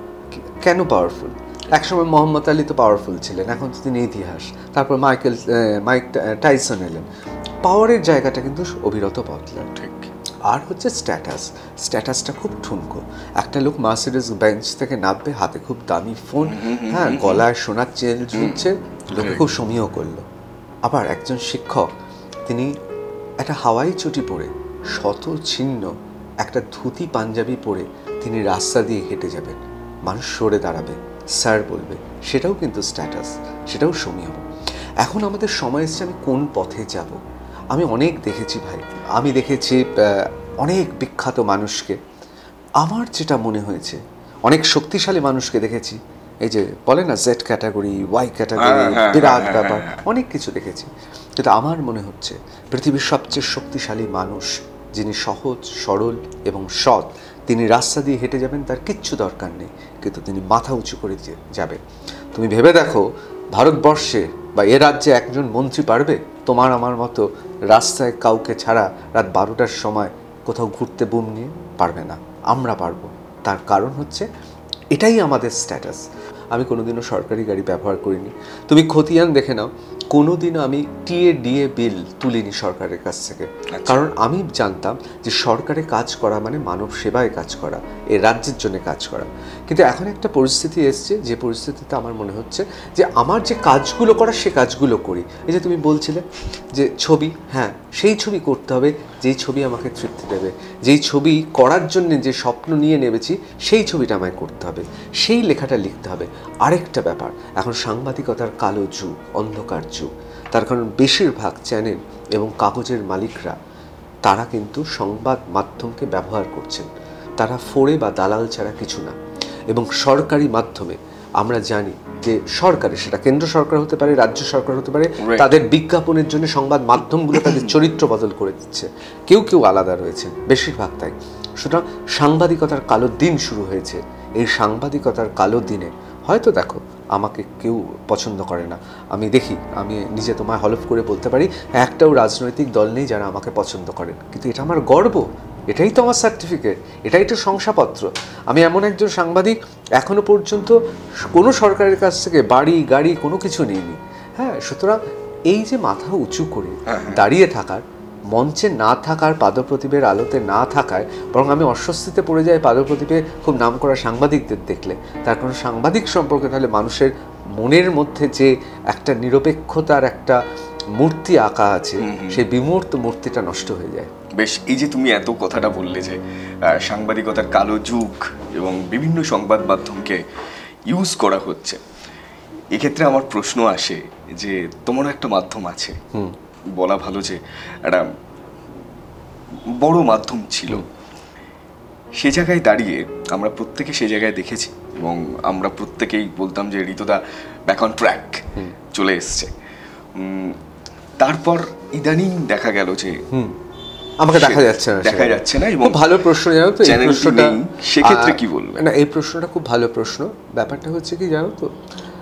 কেন পাওয়ারফুল? একসময় মোহাম্মদ আলী তো পাওয়ারফুল ছিলেন, এখন তো তিনি ইতিহাস। তারপর মাইক টাইসন এলেন। পাওয়ারের জায়গাটা কিন্তু অবিরত বদলান। ঠিক। আর হচ্ছে স্ট্যাটাসটা খুব ঠুনকো। একটা লোক মার্সিডিজ বেঞ্চ থেকে নামবে, হাতে খুব দামি ফোন, হ্যাঁ, গলায় সোনার চেন ঝুলছে, লোকে খুব সমীহ করলো। আবার একজন শিক্ষক, তিনি একটা হাওয়াই চটি পরে, শত ছিন্ন একটা ধুতি পাঞ্জাবি পরে তিনি রাস্তা দিয়ে হেঁটে যাবেন, মানুষ সরে দাঁড়াবে, স্যার বলবে, সেটাও কিন্তু স্ট্যাটাস, সেটাও সমীহ। এখন আমাদের সময় এসছে আমি কোন পথে যাব। আমি অনেক দেখেছি ভাই, আমি দেখেছি অনেক বিখ্যাত মানুষকে, আমার যেটা মনে হয়েছে অনেক শক্তিশালী মানুষকে দেখেছি, এই যে বলে না জেড ক্যাটাগরি, ওয়াই ক্যাটাগরি, বিরাট ব্যাপার, অনেক কিছু দেখেছি। কিন্তু আমার মনে হচ্ছে পৃথিবীর সবচেয়ে শক্তিশালী মানুষ, যিনি সহজ সরল এবং সৎ, তিনি রাস্তা দিয়ে হেঁটে যাবেন, তার কিচ্ছু দরকার নেই, কিন্তু তিনি মাথা উঁচু করে যাবেন। তুমি ভেবে দেখো, ভারতবর্ষে বা এ রাজ্যে একজন মন্ত্রী পারবে তোমার আমার মতো রাস্তায় কাউকে ছাড়া রাত 12টার সময় কোথাও ঘুরতে বুম নিয়ে? পারবে না। আমরা পারবো। তার কারণ হচ্ছে এটাই আমাদের স্ট্যাটাস। আমি কোনোদিনও সরকারি গাড়ি ব্যবহার করিনি। তুমি খতিয়ান দেখে নাও, কোনোদিনও আমি টিএ বিল তুলিনি সরকারের কাছ থেকে, কারণ আমি জানতাম যে সরকারে কাজ করা মানে মানব সেবায় কাজ করা, এ রাজ্যের জন্য কাজ করা। কিন্তু এখন একটা পরিস্থিতি এসছে, যে পরিস্থিতিতে আমার মনে হচ্ছে যে আমার যে কাজগুলো করা, সে কাজগুলো করি। এই যে তুমি বলছিলে যে ছবি, হ্যাঁ, সেই ছবি করতে হবে যেই ছবি আমাকে তৃপ্তি দেবে, যেই ছবি করার জন্য যে স্বপ্ন নিয়ে নেমেছি, সেই ছবিটা আমায় করতে হবে, সেই লেখাটা লিখতে হবে। আরেকটা ব্যাপার, এখন সাংবাদিকতার কালো যুগ, অন্ধকার যুগ। তার কারণ বেশিরভাগ চ্যানেল এবং কাগজের মালিকরা, তারা কিন্তু সংবাদ মাধ্যমকে ব্যবহার করছেন, তারা ফোড়ে বা দালাল ছাড়া কিছু না। এবং সরকারি মাধ্যমে আমরা জানি যে সরকারে, সেটা কেন্দ্র সরকার হতে পারে, রাজ্য সরকার হতে পারে, তাদের বিজ্ঞাপনের জন্য সংবাদ মাধ্যমগুলো তাদের চরিত্র বদল করে দিচ্ছে। কেউ কেউ আলাদা রয়েছেন, বেশিরভাগ তাই। সুতরাং সাংবাদিকতার কালো দিন শুরু হয়েছে। এই সাংবাদিকতার কালো দিনে হয়তো দেখো আমাকে কেউ পছন্দ করে না, আমি দেখি, আমি নিজে তোমায় হলফ করে বলতে পারি একটাও রাজনৈতিক দল নেই যারা আমাকে পছন্দ করেন, কিন্তু এটা আমার গর্ব, এটাই তো আমার সার্টিফিকেট, এটাই তো শংসাপত্র। আমি এমন একজন সাংবাদিক, এখনো পর্যন্ত কোনো সরকারের কাছ থেকে বাড়ি গাড়ি কোনো কিছু নিইনি। হ্যাঁ, সুতরাং এই যে মাথা উঁচু করে দাঁড়িয়ে থাকার, মঞ্চে না থাকার, পাদপ্রদীপের আলোতে না থাকায় বরং আমি অস্বস্তিতে পড়ে যাই পাদপ্রদীপে খুব নামকরা সাংবাদিকদের দেখলে। তার কারণ সাংবাদিক সম্পর্কে তাহলে মানুষের মনের মধ্যে যে একটা নিরপেক্ষতার একটা মূর্তি আঁকা আছে, সেই বিমূর্ত মূর্তিটা নষ্ট হয়ে যায়। বেশ, এই যে তুমি এত কথাটা বললে যে সাংবাদিকতার কালো যুগ এবং বিভিন্ন সংবাদ মাধ্যমকে ইউজ করা হচ্ছে, এক্ষেত্রে আমার প্রশ্ন আসে যে তোমারও একটা মাধ্যম আছে, বলা ভালো যে একটা বড় মাধ্যম ছিল, সে জায়গায় দাঁড়িয়ে আমরা প্রত্যেকে সে জায়গায় দেখেছি এবং আমরা প্রত্যেকেই বলতাম যে ঋতদা ব্যাক অন ট্র্যাক চলে এসছে। তারপর ইদানিং দেখা গেল যে আমাকে দেখা যাচ্ছে না, দেখা যাচ্ছে না। এবং খুব ভালো প্রশ্ন, জানো তো এই প্রশ্নটা, সেক্ষেত্রে কি বলবে? না, এই প্রশ্নটা খুব ভালো প্রশ্ন। ব্যাপারটা হচ্ছে কি জানো তো,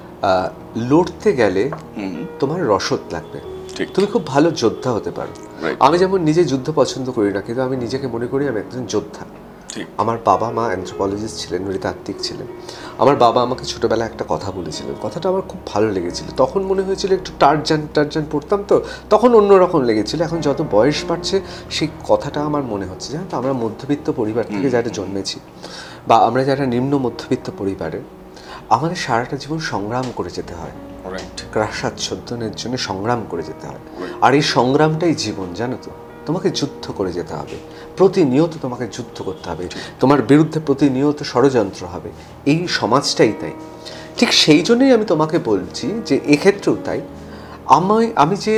লড়তে গেলে তোমার রসদ লাগবে, তুমি খুব ভালো যোদ্ধা হতে পারো। আমি যেমন নিজে যুদ্ধ পছন্দ করি না, কিন্তু আমি নিজেকে মনে করি আমি একজন যোদ্ধা। আমার বাবা মা অ্যানথ্রোপোলজিস্ট ছিলেন, নৃতাত্ত্বিক ছিলেন। আমার বাবা আমাকে ছোটবেলায় একটা কথা বলেছিলেন, কথাটা আমার খুব ভালো লেগেছিল। তখন মনে হয়েছিল একটু টার্জান পড়তাম তো, তখন অন্যরকম লেগেছিল। এখন যত বয়স বাড়ছে সেই কথাটা আমার মনে হচ্ছে, জানো তো, আমরা মধ্যবিত্ত পরিবার থেকে যারা জন্মেছি, বা আমরা যারা নিম্ন মধ্যবিত্ত পরিবারে, আমাদের সারাটা জীবন সংগ্রাম করে যেতে হয়, স্বাচ্ছন্দ্যের জন্য সংগ্রাম করে যেতে হয়। আর এই সংগ্রামটাই জীবন, জানো তো। তোমাকে যুদ্ধ করে যেতে হবে, প্রতিনিয়ত তোমাকে যুদ্ধ করতে হবে, তোমার বিরুদ্ধে প্রতিনিয়ত ষড়যন্ত্র হবে। এই সমাজটাই তাই। ঠিক সেই জন্যই আমি তোমাকে বলছি যে এক্ষেত্রেও তাই। আমি যে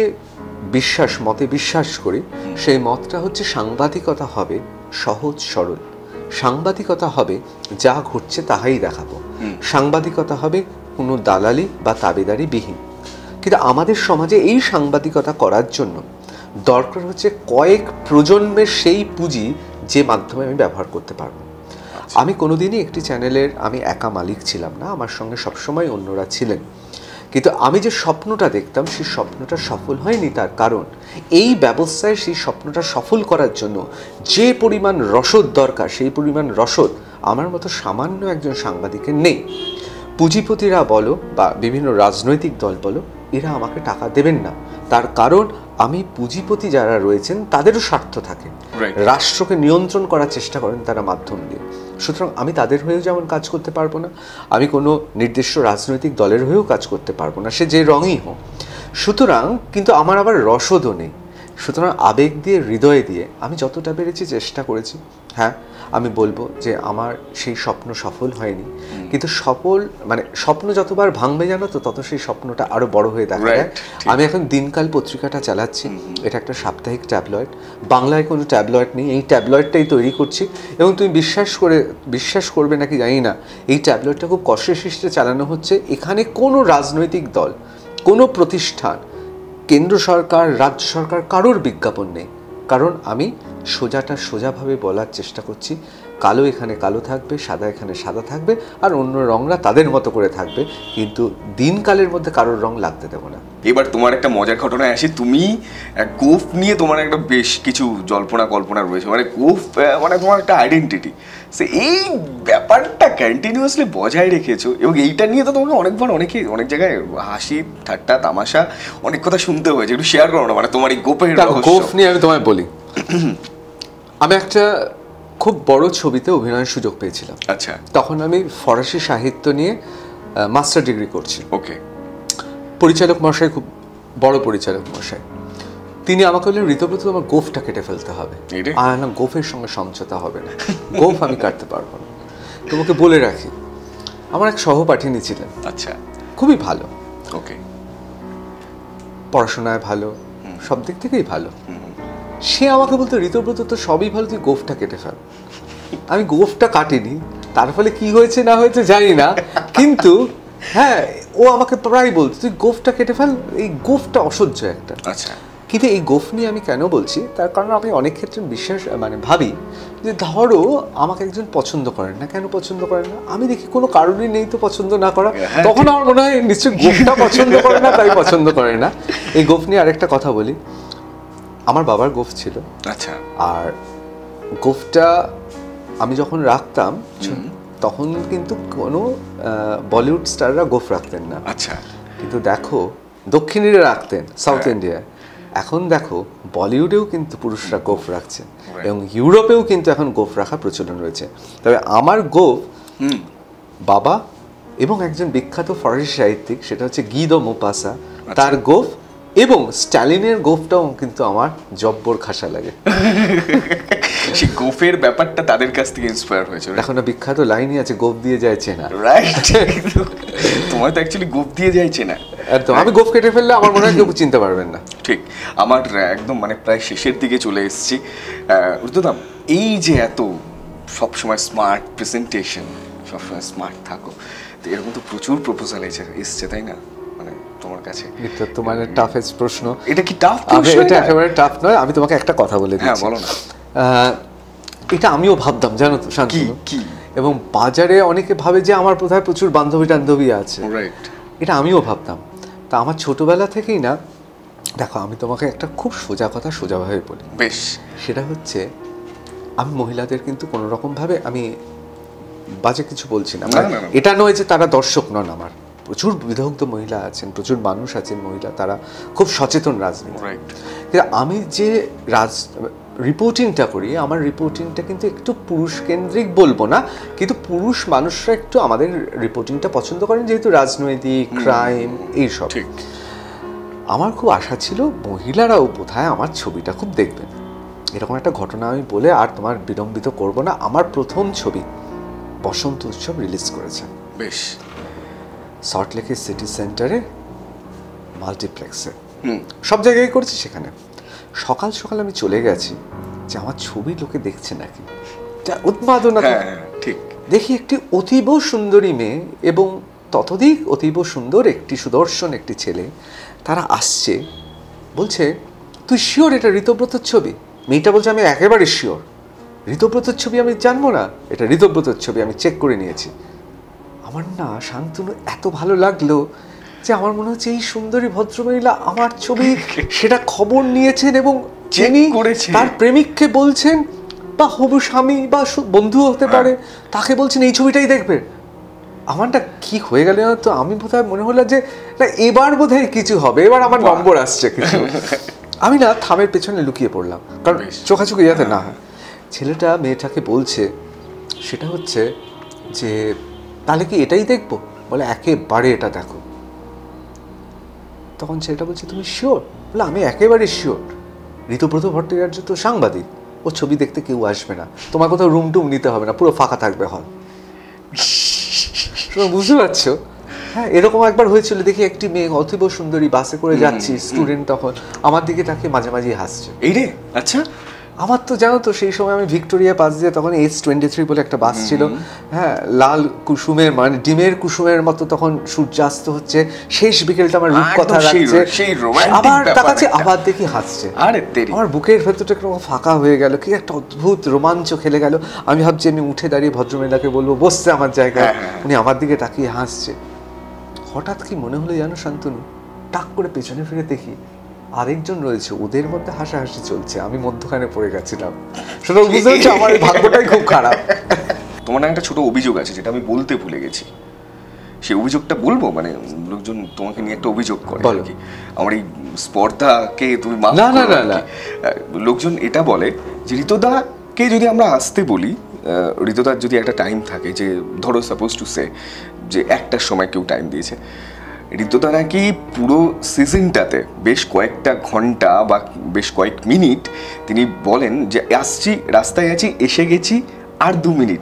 মতে বিশ্বাস করি, সেই মতটা হচ্ছে সাংবাদিকতা হবে সহজ সরল, সাংবাদিকতা হবে যা ঘটছে তাহাই দেখাবো, সাংবাদিকতা হবে কোনো দালালি বা তাবেদারি বিহীন। কিন্তু আমাদের সমাজে এই সাংবাদিকতা করার জন্য দরকার হচ্ছে কয়েক প্রজন্মের সেই পুঁজি, যে মাধ্যমে আমি ব্যবহার করতে পারবো। আমি কোনোদিনই একটি চ্যানেলের আমি একা মালিক ছিলাম না, আমার সঙ্গে সবসময় অন্যরা ছিলেন। কিন্তু আমি যে স্বপ্নটা দেখতাম, সেই স্বপ্নটা সফল হয়নি। তার কারণ এই ব্যবস্থায় সেই স্বপ্নটা সফল করার জন্য যে পরিমাণ রসদ দরকার, সেই পরিমাণ রসদ আমার মতো সামান্য একজন সাংবাদিকের নেই। পুঁজিপতিরা বলো বা বিভিন্ন রাজনৈতিক দল বলো, এরা আমাকে টাকা দেবেন না। তার কারণ আমি পুঁজিপতি যারা রয়েছেন তাদেরও স্বার্থ থাকে, রাষ্ট্রকে নিয়ন্ত্রণ করার চেষ্টা করেন তারা মাধ্যম দিয়ে। সুতরাং আমি তাদের হয়েও যেমন কাজ করতে পারবো না, আমি কোনো নির্দিষ্ট রাজনৈতিক দলের হয়েও কাজ করতে পারবো না, সে যে রঙই হোক। সুতরাং কিন্তু আমার আবার রসদও নেই। সুতরাং আবেগ দিয়ে, হৃদয় দিয়ে আমি যতটা পেরেছি চেষ্টা করেছি। হ্যাঁ, আমি বলবো যে আমার সেই স্বপ্ন সফল হয়নি, কিন্তু স্বপ্ন যতবার ভাঙবে, জানো তো, তত সেই স্বপ্নটা আরো বড় হয়ে দেখা যায়। আমি এখন দিনকাল পত্রিকাটা চালাচ্ছি, এটা একটা সাপ্তাহিক ট্যাবলয়েড, বাংলায় কোনো ট্যাবলয়েড নেই, এই ট্যাবলয়েডটাই তৈরি করছি। এবং তুমি বিশ্বাস করবে নাকি জানি না, এই ট্যাবলয়েডটা খুব কষ্টে সৃষ্টে চালানো হচ্ছে। এখানে কোনো রাজনৈতিক দল, কোনো প্রতিষ্ঠান, কেন্দ্র সরকার, রাজ্য সরকার, কারোর বিজ্ঞাপন নেই। কারণ আমি সোজাভাবে বলার চেষ্টা করছি, কালো এখানে কালো থাকবে, সাদা এখানে সাদা থাকবে, আর অন্য রংরা তাদের মতো করে থাকবে, কিন্তু দিনকালের মধ্যে কারোর রং লাগতে দেবো না। এবার তোমার একটা মজার ঘটনায় আসি। তুমি গোফ নিয়ে তোমার একটা বেশ কিছু কল্পনা রয়েছে, মানে গোফ মানে তোমার একটা আইডেন্টিটি, সে এই ব্যাপারটা কন্টিনিউয়াসলি বজায় রেখেছো। এবং এইটা নিয়ে তো তোমাকে অনেক জায়গায় হাসি ঠাট্টা তামাশা অনেক কথা শুনতে হয়েছে। একটু শেয়ার করো না, মানে তোমার এই গোফের গোফ নিয়ে আমি তোমায় বলি। আমি একটা খুব বড় ছবিতে অভিনয়ের সুযোগ পেয়েছিলাম। আচ্ছা। তখন আমি ফরাসি সাহিত্য নিয়ে মাস্টার ডিগ্রি করছি। ওকে। পরিচালক মশাই, খুব বড় পরিচালক মশাই, তিনি আমাকে বললেন, ঋতব্রত তোমার গোফটা কেটে ফেলতে হবে। আর না, গোফের সঙ্গে সমঝোতা হবে না, গোফ আমি কাটতে পারবো না। তোমাকে বলে রাখি, আমার এক সহপাঠিনী ছিলেন। আচ্ছা। খুবই ভালো। ওকে। পড়াশোনায় ভালো, সব দিক থেকেই ভালো। সে আমাকে বলতো, ঋতব্রত তো সবই ভালো, তুই গোফটা কেটে ফেল। আমি গোফটা কাটিনি, তার ফলে কি হয়েছে না হয়েছে জানি না, কিন্তু হ্যাঁ, ও আমাকে প্রায় বলতো, তুই গোফটা কেটে ফেল, এই গোফটা অসহ্য একটা। আচ্ছা। কিন্তু এই গোফ নিয়ে আমি কেন বলছি, তার কারণ আমি অনেক ক্ষেত্রে ভাবি যে ধরো আমাকে একজন পছন্দ করেন না, কেন পছন্দ করেন না, আমি দেখি কোনো কারণই নেই তো পছন্দ না করা। তখন আমার মনে হয় নিশ্চয়ই গোফটা পছন্দ করে না, তাই পছন্দ করে না। এই গোফ নিয়ে আরেকটা কথা বলি, আমার বাবার গোফ ছিল। আচ্ছা। আর গোফটা আমি যখন রাখতাম, তখন কিন্তু কোনো বলিউড স্টাররা গোফ রাখতেন না। আচ্ছা। কিন্তু দেখো, দক্ষিণীরা রাখতেন, সাউথ ইন্ডিয়ায়। এখন দেখো বলিউডেও কিন্তু পুরুষরা গোফ রাখছে, এবং ইউরোপেও কিন্তু এখন গোফ রাখা প্রচলন রয়েছে। তবে আমার গোফ বাবা এবং একজন বিখ্যাত ফরাসি সাহিত্যিক, সেটা হচ্ছে গিদো মোপাসা, তার গোফ, এবং স্ট্যালিনের গোফটাও কিন্তু আমার জব্বর খাসা লাগে। সেই গোফের ব্যাপারটা তাদের কাছ থেকে ইন্সপায়ার হয়েছে। এখন বিখ্যাত লাইনই আছে, গোফ দিয়ে যায় চেনা। রাইট। তোমার তো অ্যাকচুয়ালি গোফ দিয়ে যায় চেনা। একদম। আমি গোফ কেটে ফেললে আমার মনে হয় কেউ চিনতে পারবেন না। ঠিক। আমার একদম মানে প্রায় শেষের দিকে চলে এসেছি। ঋতুদাম, এই যে এত সবসময় স্মার্ট প্রেজেন্টেশন, সবসময় স্মার্ট থাকো, তো এরকম তো প্রচুর প্রপোজাল এসছে, তাই না? মানে তোমার কাছে? এটা তো মানে টাফেস্ট প্রশ্ন। এটা কি টাফ? এটা একেবারে টাফ নয়, আমি তোমাকে একটা কথা বলে দিচ্ছি। হ্যাঁ বলো না। এটা আমিও ভাবতাম, জানো তো শান্তনু, কি? এবং বাজারে অনেকে ভাবে যে আমার বোধহয় প্রচুর বান্ধবী টান্ধবী আছে, এটা আমিও ভাবতাম। তা আমার ছোটবেলা থেকেই না, দেখো আমি তোমাকে একটা খুব সোজা কথা সোজাভাবে বলি, বেশ। সেটা হচ্ছে আমি মহিলাদের কিন্তু কোনো রকম ভাবে আমি বাজে কিছু বলছি না, এটা নয় যে তারা দর্শক নন, আমার প্রচুর বিদগ্ধ মহিলা আছেন, প্রচুর মানুষ আছেন মহিলা, তারা খুব সচেতন রাজনীতি। কিন্তু আমি যে রিপোর্টিংটা করি, আমার রিপোর্টিংটা কিন্তু একটু পুরুষ কেন্দ্রিক বলবো না, কিন্তু পুরুষ মানুষরা একটু আমাদের রিপোর্টিংটা পছন্দ করেন, যেহেতু রাজনৈতিক, ক্রাইম, এইসব। আমার খুব আশা ছিল মহিলারাও বোধহয় আমার ছবিটা খুব দেখবেন। এরকম একটা ঘটনা আমি বলে আর তোমার বিলম্বিত করব না। আমার প্রথম ছবি বসন্ত উৎসব রিলিজ করেছে, বেশ, সল্টলেকের সিটি সেন্টারে মাল্টিপ্লেক্সে, সব জায়গায় করেছি। সেখানে সকাল সকাল আমি চলে গেছি যে আমার ছবি লোকে দেখছে নাকি, উন্মাদনা। ঠিক, দেখি একটি অতীব সুন্দরী মেয়ে এবং ততোধিক অতীব সুন্দর একটি সুদর্শন একটি ছেলে, তারা আসছে, বলছে তুই শিওর এটা ঋতব্রতর ছবি? মেয়েটা বলছে আমি একেবারে শিওর, ঋতব্রতর ছবি আমি জানবো না, এটা ঋতব্রতর ছবি, আমি চেক করে নিয়েছি। আমার না শান্তনু এত ভালো লাগলো যে আমার মনে হচ্ছে এই সুন্দরী ভদ্রমহিলা আমার ছবি সেটা খবর নিয়েছেন এবং যিনি তার প্রেমিককে বলছেন, বা হবু স্বামী বা বন্ধু হতে পারে, তাকে বলছেন এই ছবিটাই দেখবে। আমারটা কি হয়ে গেল তো, আমি বোধহয় মনে হলো যে এবার বোধহয় কিছু হবে, এবার আমার নম্বর আসছে কিছু। আমি না থামের পেছনে লুকিয়ে পড়লাম, কারণ চোখাচোখি যাতে না হয়। ছেলেটা মেয়েটাকে বলছে, সেটা হচ্ছে যে তাহলে কি এটাই দেখবো? বলে একেবারে এটা দেখো। তখন ছেলেটা বলছে তুমি শিওর? বলে আমি একেবারে শিওর, ঋতব্রত ভট্টাচার্য তো সাংবাদিক, ও ছবি দেখতে কেউ আসবে না, তোমার কোথাও রুম টুম নিতে হবে না, পুরো ফাঁকা থাকবে হল। বুঝতে পারছো? হ্যাঁ, এরকম একবার হয়েছিল, দেখি একটি মেয়ে অতীব সুন্দরী, বাসে করে যাচ্ছি, স্টুডেন্ট, তখন আমার দিকে তাকে মাঝে মাঝে হাসছে। এই রে, আচ্ছা। আমার তো জানো তো সেই সময় আমি ভিক্টোরিয়া পাস দিয়ে, তখন H23 বলে একটা বাস ছিল, হ্যাঁ, লাল কুসুমের মানে ডিমের কুসুমের মতো তখন সূর্যাস্ত হচ্ছে, শেষ বিকেলটা আমার রূপকথা লাগছে, আবার তাকাচ্ছে, আবার দেখি হাসছে। আমার বুকের ভেতরটা একটু ফাঁকা হয়ে গেল, কি একটা অদ্ভুত রোমাঞ্চ খেলে গেল। আমি ভাবছি আমি উঠে দাঁড়িয়ে ভদ্রমহিলাকে বলবো বসতে আমার জায়গায়, উনি আমার দিকে তাকিয়ে হাসছে। হঠাৎ কি মনে হলো জানো শান্তনু, টাক করে পেছনে ফিরে দেখি আরেকজন রয়েছে, ওদের মধ্যে হাসাহাসি চলছে, আমি মধ্যখানে পড়ে গেছিলাম। সেটা বুঝতে পারছি আমার ভাগ্যটাই খুব খারাপ। তোমার একটা ছোট অভিযোগ আছে যেটা আমি বলতে ভুলে গেছি, সেই অভিযোগটা বলবো? মানে লোকজন তোমাকে নিয়ে একটা অভিযোগ করে কি, আমার এই স্পর্ধাকে তুমি মাফ করো না। লোকজন এটা বলে যে ঋতদাকে যদি আমরা আসতে বলি, ঋতদার যদি একটা টাইম থাকে, যে ধরো সাপোজ টু সে যে একটার সময় কেউ টাইম দিয়েছে, ঋতদা নাকি পুরো সিজনটাতে বেশ কয়েকটা ঘন্টা বা বেশ কয়েক মিনিট তিনি বলেন যে আসছি, রাস্তায় আছি, এসে গেছি, আর 2 মিনিট।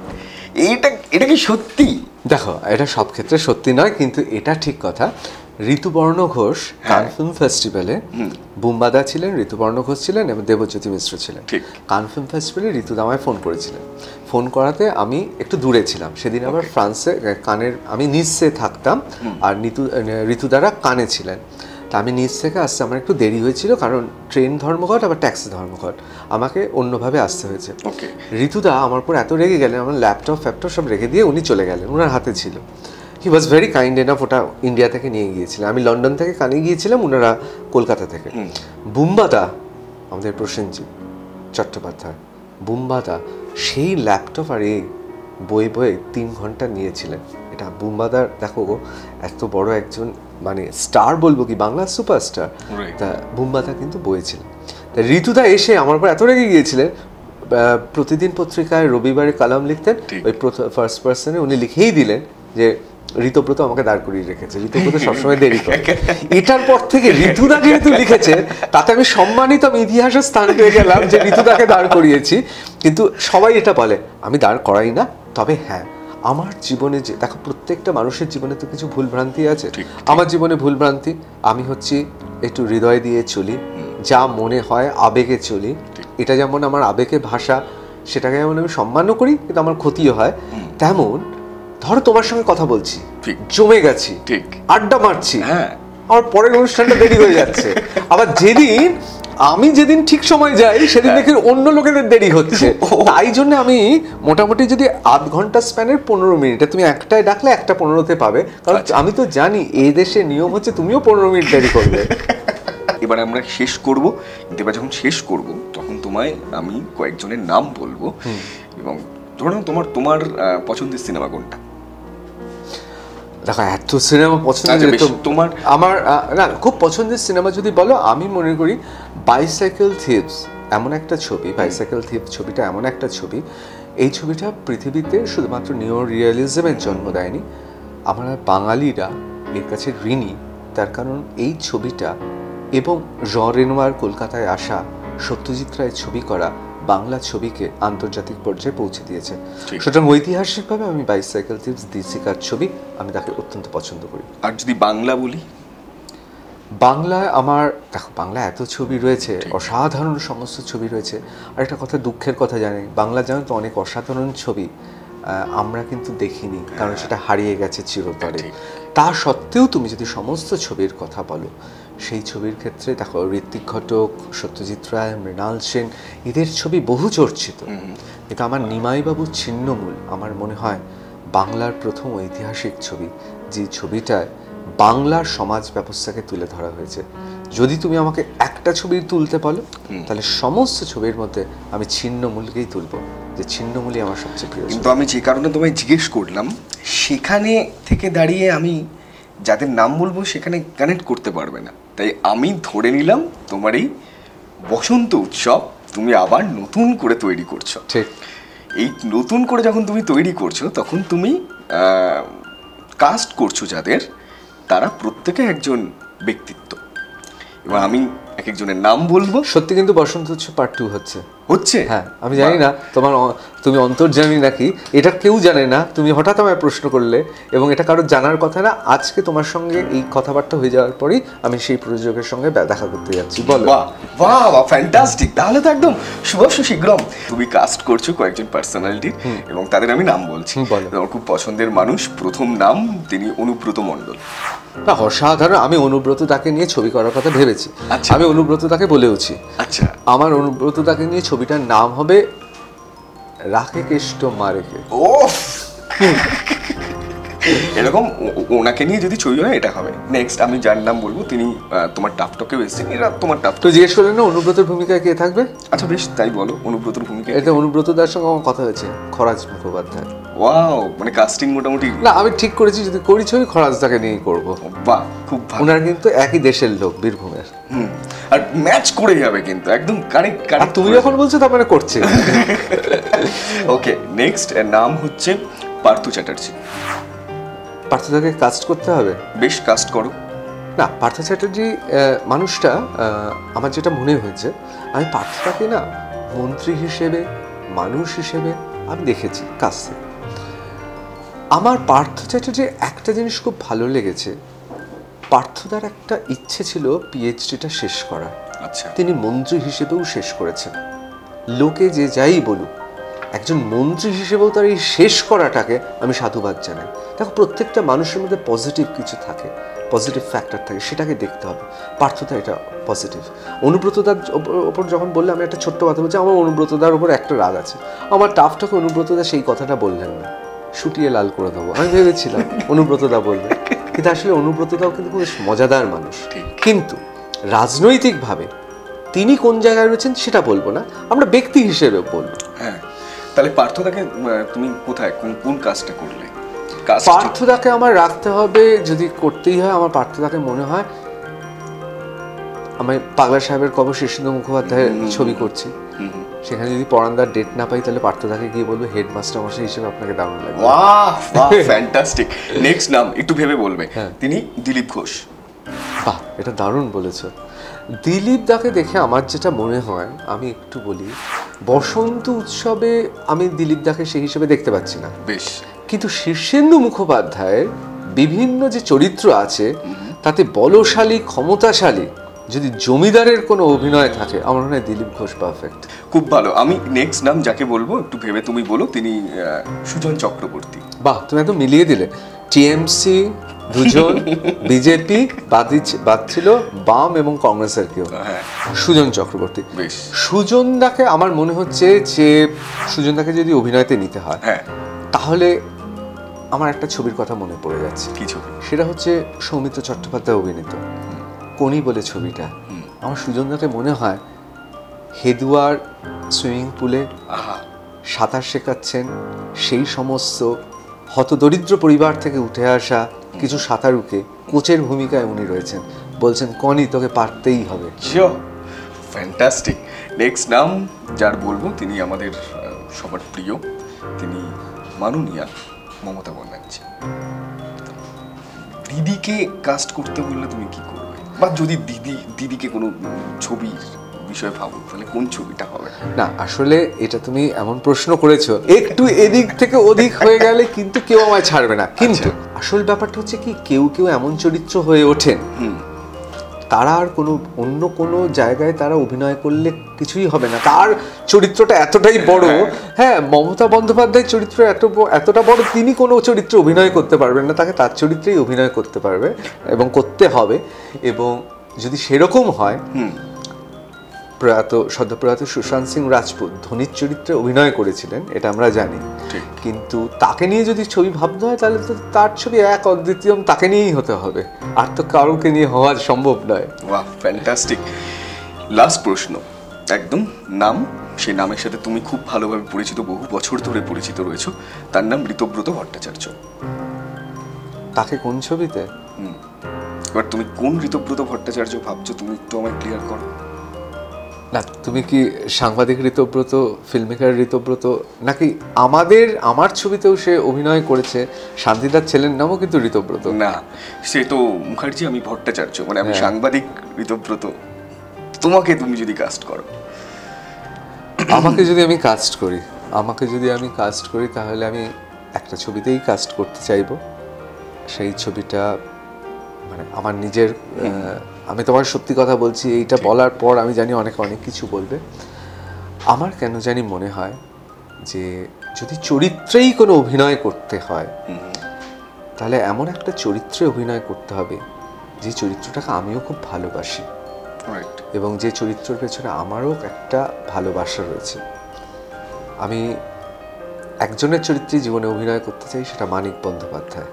এটা কি সত্যি? দেখো, এটা সব ক্ষেত্রে সত্যি নয়, কিন্তু এটা ঠিক কথা। ঋতুপর্ণ ঘোষ কান ফিল্ম ফেস্টিভ্যালে, বুম্বাদা ছিলেন, ঋতুপর্ণ ঘোষ ছিলেন এবং দেবজ্যোতি মিশ্র ছিলেন। কান ফিল্ম ফেস্টিভ্যালে ঋতুদা আমায় ফোন করেছিলেন। ফোন করাতে আমি একটু দূরে ছিলাম সেদিন, আবার ফ্রান্সে, কানের আমি নিচে থাকতাম আর ঋতুদারা কানে ছিলেন। তা আমি নিচ থেকে আসতে আমার একটু দেরি হয়েছিল, কারণ ট্রেন ধর্মঘট আবার ট্যাক্সি ধর্মঘট, আমাকে অন্যভাবে আসতে হয়েছে। ঋতুদা আমার উপর এত রেগে গেলেন, আমার ল্যাপটপ ফ্যাপটপ সব রেখে দিয়ে উনি চলে গেলেন, ওনার হাতে ছিল। He was very kind enough, ওটা ইন্ডিয়া থেকে নিয়ে গিয়েছিলেন, আমি লন্ডন থেকে কানে গিয়েছিলাম, ওনারা কলকাতা থেকে। বুম্বাদা, আমাদের প্রসেনজিৎ চট্টোপাধ্যায়, বুম্বাদা সেই ল্যাপটপ আর এই বয়ে 3 ঘন্টা নিয়েছিলেন। এটা বুম্বাদার, দেখো এত বড় একজন মানে স্টার বলবো কি, বাংলা সুপারস্টার, তা বুম্বাদা কিন্তু বয়েছিলেন। তা ঋতুদা এসে আমার উপর এত রেগে গিয়েছিলেন, প্রতিদিন পত্রিকায় রবিবারে কলাম লিখতেন, ওই ফার্স্ট পার্সনে উনি লিখেই দিলেন যে ঋতব্রত আমাকে দাঁড় করিয়ে রেখেছে, ঋতব্রত সবসময় দেরি করে। এটার পর থেকে ঋতুদা যেহেতু লিখেছে, তাতে আমি সম্মানিত, আমি ইতিহাসের স্থান পেয়ে গেলাম যে ঋতুদাকে দাঁড় করিয়েছি। কিন্তু সবাই এটা বলে, আমি দাঁড় করাই না। তবে হ্যাঁ, আমার জীবনে যে দেখো, প্রত্যেকটা মানুষের জীবনে তো কিছু ভুলভ্রান্তি আছে। আমার জীবনে ভুলভ্রান্তি, আমি হচ্ছি একটু হৃদয় দিয়ে চলি, যা মনে হয় আবেগে চলি। এটা যেমন আমার আবেগে ভাষা, সেটাকে যেমন আমি সম্মানও করি, কিন্তু আমার ক্ষতিও হয়। তেমন ধরো তোমার সঙ্গে কথা বলছি, জমে গেছি, আড্ডা মারছি, আমার পরের অনুষ্ঠানটা দেরি হয়ে যাচ্ছে। আবার আমি যেদিন ঠিক সময় যাই সেদিন দেখি অন্য লোকেদের দেরি হচ্ছে। তাই জন্য আমি মোটামুটি যদি আধ ঘন্টা স্প্যানের 15 মিনিটে, তুমি একটায় ডাকলে 1:15-তে পাবে, কারণ আমি তো জানি এই দেশে নিয়ম হচ্ছে তুমিও 15 মিনিট দেরি করবে। এবার আমরা শেষ করব, এবার যখন শেষ করব তখন তোমায় আমি কয়েকজনের নাম বলবো, এবং ধরো তোমার পছন্দের সিনেমা কোনটা? দেখো এত সিনেমা পছন্দ, তোমার আমার না খুব পছন্দের সিনেমা যদি বলো, আমি মনে করি বাইসাইকেল থিভস এমন একটা ছবি, বাইসাইকেল থিভ ছবিটা এমন একটা ছবি, এই ছবিটা পৃথিবীতে শুধুমাত্র নিও রিয়ালিজমের জন্ম দেয়নি, আমরা বাঙালিরা এর কাছে ঋণী। তার কারণ এই ছবিটা এবং রেনোয়ার কলকাতায় আসা, সত্যজিৎ রায়ের ছবি করা বাংলা ছবিকে আন্তর্জাতিক পর্যায়ে পৌঁছে দিয়েছে। সুতরাং ঐতিহাসিকভাবে আমি বাইসাইকেল থিভস দীপিকার ছবি, আমি তাকে অত্যন্ত পছন্দ করি। আর যদি বাংলা বলি, বাংলায় আমার দেখো বাংলা এত ছবি রয়েছে, অসাধারণ সমস্ত ছবি রয়েছে। আর একটা কথা, দুঃখের কথা জানি, বাংলা জানো তো অনেক অসাধারণ ছবি আমরা কিন্তু দেখিনি, কারণ সেটা হারিয়ে গেছে চিরতরে। তা সত্ত্বেও তুমি যদি সমস্ত ছবির কথা বলো, সেই ছবির ক্ষেত্রে দেখো ঋত্বিক ঘটক, সত্যজিৎ রায়, মৃণাল সেন, এদের ছবি বহু চর্চিত, কিন্তু আমার নিমাইবাবুর ছিন্নমূল আমার মনে হয় বাংলার প্রথম ঐতিহাসিক ছবি, যে ছবিটায় বাংলার সমাজ ব্যবস্থাকে তুলে ধরা হয়েছে। যদি তুমি আমাকে একটা ছবি তুলতে বলো, তাহলে সমস্ত ছবির মধ্যে আমি ছিন্নমূলকেই তুলবো, যে ছিন্নমূলই আমার সবচেয়ে প্রিয়। কিন্তু আমি যে কারণে তোমায় জিজ্ঞেস করলাম, সেখানে থেকে দাঁড়িয়ে আমি যাদের নাম বলবো সেখানে কানেক্ট করতে পারবে না, তাই আমি ধরে নিলাম তোমার এই বসন্ত উৎসব তুমি আবার নতুন করে তৈরি করছো। ঠিক, এই নতুন করে যখন তুমি তৈরি করছো, তখন তুমি কাস্ট করছো যাদের, তারা প্রত্যেকে একজন ব্যক্তিত্ব, এবং আমি এক একজনের নাম বলবো। সত্যি কিন্তু বসন্ত উৎসব পার্ট 2 হচ্ছে। হ্যাঁ, আমি জানি না তুমি অন্তর্যামী নাকি, এটা কেউ জানে না, তুমি হঠাৎ আমায় প্রশ্ন করলে, এবং এটা কারোর জানার কথা না। আজকে তোমার সঙ্গে এই কথাবার্তা হয়ে যাওয়ার পরই আমি সেই প্রযোজকের সঙ্গে দেখা করতে যাচ্ছি। বলো। বাহ, ফ্যান্টাস্টিক। তাহলে তো একদম শুভ শীঘ্রম তুমি কাস্ট করছো কয়েকজন পার্সোনালিটি, এবং তাদের আমি নাম বলছি। আমার খুব পছন্দের মানুষ, প্রথম নাম তিনি অনুব্রত মণ্ডল। না, অসাধারণ। আমি অনুব্রত দাকে নিয়ে ছবি করার কথা ভেবেছি। আমি অনুব্রত দাকে বলেওছি। আচ্ছা, আমার অনুব্রত দাকে নিয়ে ছবিটার নাম হবে রাখে কেষ্ট মারেকে। এরকম ওনাকে নিয়ে যদি ছবি হয় এটা হবে। নেক্সট আমি যার নাম বলবো, তিনি তোমার টাপটকে এসেছেন। এরা তোমার টাপ তো জিজ্ঞেস করলেন না অনুব্রতর ভূমিকায় কে থাকবে? আচ্ছা বেশ, তাই বলো, অনুব্রতর ভূমিকা। এটা অনুব্রত দার সঙ্গে আমার কথা হয়েছে, খরাজ মুখোপাধ্যায়। ওয়াও, মানে কাস্টিং মোটামুটি। না, আমি ঠিক করেছি যদি করি ছবি খরাজ দাকে নিয়েই করবো। বাহ, খুব ভালো। ওনার কিন্তু একই দেশের লোক, বীরভূমের। আর ম্যাচ করে যাবে কিন্তু, একদম কারেক্ট। তুমি যখন বলছো তার মানে করছে। ওকে, নেক্সট নাম হচ্ছে পার্থ চ্যাটার্জি। পার্থদাকে কাস্ট করতে হবে? বেশ, কাস্ট করো। না, পার্থ চ্যাটার্জি মানুষটা আমার যেটা মনে হয়েছে, আমি পার্থদাকে না মন্ত্রী হিসেবে, মানুষ হিসেবে আমি দেখেছি কাছ থেকে। আমার পার্থ চ্যাটার্জির একটা জিনিস খুব ভালো লেগেছে, পার্থদার একটা ইচ্ছে ছিল পিএইচডিটা শেষ করার। আচ্ছা, তিনি মন্ত্রী হিসেবেও শেষ করেছেন। লোকে যে যাই বলুক, একজন মন্ত্রী হিসেবেও তার এই শেষ করাটাকে আমি সাধুবাদ জানাই। দেখো, প্রত্যেকটা মানুষের মধ্যে পজিটিভ কিছু থাকে, পজিটিভ ফ্যাক্টর থাকে, সেটাকে দেখতে হবে। পার্থতা এটা পজিটিভ। অনুব্রতদার ওপর যখন বললে, আমি একটা ছোট্ট কথা বলছি, আমার অনুব্রতদার ওপর একটা রাগ আছে। আমার টাফটাকে অনুব্রতদা সেই কথাটা বললেন না, শুটিয়ে লাল করে দেবো। আমি ভেবেছিলাম অনুব্রতদা বলবে, কিন্তু আসলে অনুব্রতদাও কিন্তু খুব মজাদার মানুষ। কিন্তু রাজনৈতিকভাবে তিনি কোন জায়গায় রয়েছেন সেটা বলবো না, আমরা ব্যক্তি হিসেবে বলবো। হ্যাঁ, তাহলে পার্থদাকে তুমি কোথায়, কোন কাজটা করলে? পার্থদাকে আমার রাখতে হবে, যদি করতেই হয়, আমার পার্থদাকে মনে হয় আমি পাগলা সাহেবের কবর শীর্ষেন্দু মুখোপাধ্যায়ের ছবি করছি, সেখানে যদি পরান্দার ডেট না পাই, তাহলে পার্থদাকে গিয়ে বলবো হেডমাস্টার মশাই হিসেবে আপনাকে দারুণ লাগবে। বাহ, ফ্যান্টাস্টিক। নেক্সট নাম একটু ভেবে বলবে। তিনি দিলীপ ঘোষ। বাহ, এটা দারুণ বলেছো। দিলীপ দাকে দেখে আমার যেটা মনে হয়, আমি একটু বলি, বসন্ত উৎসবে আমি দিলীপ দাকে সেই হিসেবে দেখতে পাচ্ছি না। বেশ, কিন্তু শীর্ষেন্দু মুখোপাধ্যায়ের বিভিন্ন যে চরিত্র আছে, তাতে বলশালী, ক্ষমতাশালী যদি জমিদারের কোনো অভিনয় থাকে, আমার মনে হয় দিলীপ ঘোষ পারফেক্ট। খুব ভালো। আমি নেক্সট নাম যাকে বলবো একটু ভেবে তুমি বলো, তিনি সুজন চক্রবর্তী। বাহ, তুমি একদম মিলিয়ে দিলে। টিএমসি দুজন, বিজেপি বাদ ছিল বাম এবং কংগ্রেসের কেউ, সুজন চক্রবর্তী। সুজনদাকে আমার মনে হচ্ছে যে সুজনদাকে যদি অভিনয়তে নিতে হয় তাহলে আমার একটা ছবির কথা মনে পড়ে যাচ্ছে। কি ছবি? সেটা হচ্ছে সৌমিত্র চট্টোপাধ্যায় অভিনীত কোনি বলে ছবিটা। আমার সুজনদাকে মনে হয় হেদুয়ার সুইমিং পুলে সাঁতার শেখাচ্ছেন সেই সমস্ত হতদরিদ্র পরিবার থেকে উঠে আসা কিছু সাঁতারুকে কোচের ভূমিকায় উনি রয়েছেন, বলছেন কনি তোকে পারতেই হবে। ফ্যান্টাস্টিক। নেক্সট নাম যার বলবো তিনি আমাদের সবার প্রিয়, তিনি মাননীয়া মমতা বন্দ্যোপাধ্যায়। দিদিকে কাস্ট করতে বললে তুমি কি করবে, বা যদি দিদিকে কোনো ছবির বিষয়ে ভাবো তাহলে কোন ছবিটা হবে? না, আসলে এটা তুমি এমন প্রশ্ন করেছো, একটু এদিক থেকে ওদিক হয়ে গেলে কিন্তু কেউ আমায় ছাড়বে না। কিন্তু আসল ব্যাপারটা হচ্ছে কি, কেউ কেউ এমন চরিত্র হয়ে ওঠেন তারা আর কোনো অন্য কোনো জায়গায় তারা অভিনয় করলে কিছুই হবে না, তার চরিত্রটা এতটাই বড়। হ্যাঁ, মমতা বন্দ্যোপাধ্যায়ের চরিত্র এতটা বড়, তিনি কোনো চরিত্র অভিনয় করতে পারবেন না, তাকে তার চরিত্রেই অভিনয় করতে পারবে এবং করতে হবে। এবং যদি সেরকম হয়, সদ্যপ্রয়াত সুশান্ত সিং রাজপুত ধোনির চরিত্রে অভিনয় করেছিলেন, এটা আমরা জানি, কিন্তু তাকে নিয়ে যদি ছবি ভাবতে হয় তাহলে তো তার ছবি এক অদ্বিতীয়ম তাকে নিয়েই হতে হবে, আর তো কারোকে নিয়ে হওয়া সম্ভব নয়। বাহ, ফ্যান্টাস্টিক। লাস্ট প্রশ্ন, একদম নাম, সেই নামের সাথে তুমি খুব ভালোভাবে পরিচিত, বহু বছর ধরে পরিচিত রয়েছো, তার নাম ঋতব্রত ভট্টাচার্য। তাকে কোন ছবিতে? এবার তুমি কোন ঋতব্রত ভট্টাচার্য ভাবছো, তুমি একটু আমায় ক্লিয়ার করো না। তুমি কি সাংবাদিক ঋতব্রত, ফিল্মমেকার ঋতব্রত, নাকি আমার ছবিতেও সে অভিনয় করেছে, শান্তিদার ছেলের নামও কিন্তু ঋতব্রত? না, সে তো মুখার্জি, আমি ভট্টাচার্য, মানে আমি সাংবাদিক ঋতব্রত। তোমাকে তুমি যদি কাস্ট করো, আমাকে যদি আমি কাস্ট করি তাহলে আমি একটা ছবিতেই কাস্ট করতে চাইবো। সেই ছবিটা মানে আমার নিজের, আমি তোমার সত্যি কথা বলছি, এইটা বলার পর আমি জানি অনেক কিছু বলবে। আমার কেন জানি মনে হয় যে যদি চরিত্রেই কোনো অভিনয় করতে হয় তাহলে এমন একটা চরিত্রে অভিনয় করতে হবে যে চরিত্রটাকে আমিও খুব ভালোবাসি এবং যে চরিত্রের পেছনে আমারও একটা ভালোবাসা রয়েছে। আমি একজনের চরিত্রে জীবনে অভিনয় করতে চাই, সেটা মানিক বন্দ্যোপাধ্যায়।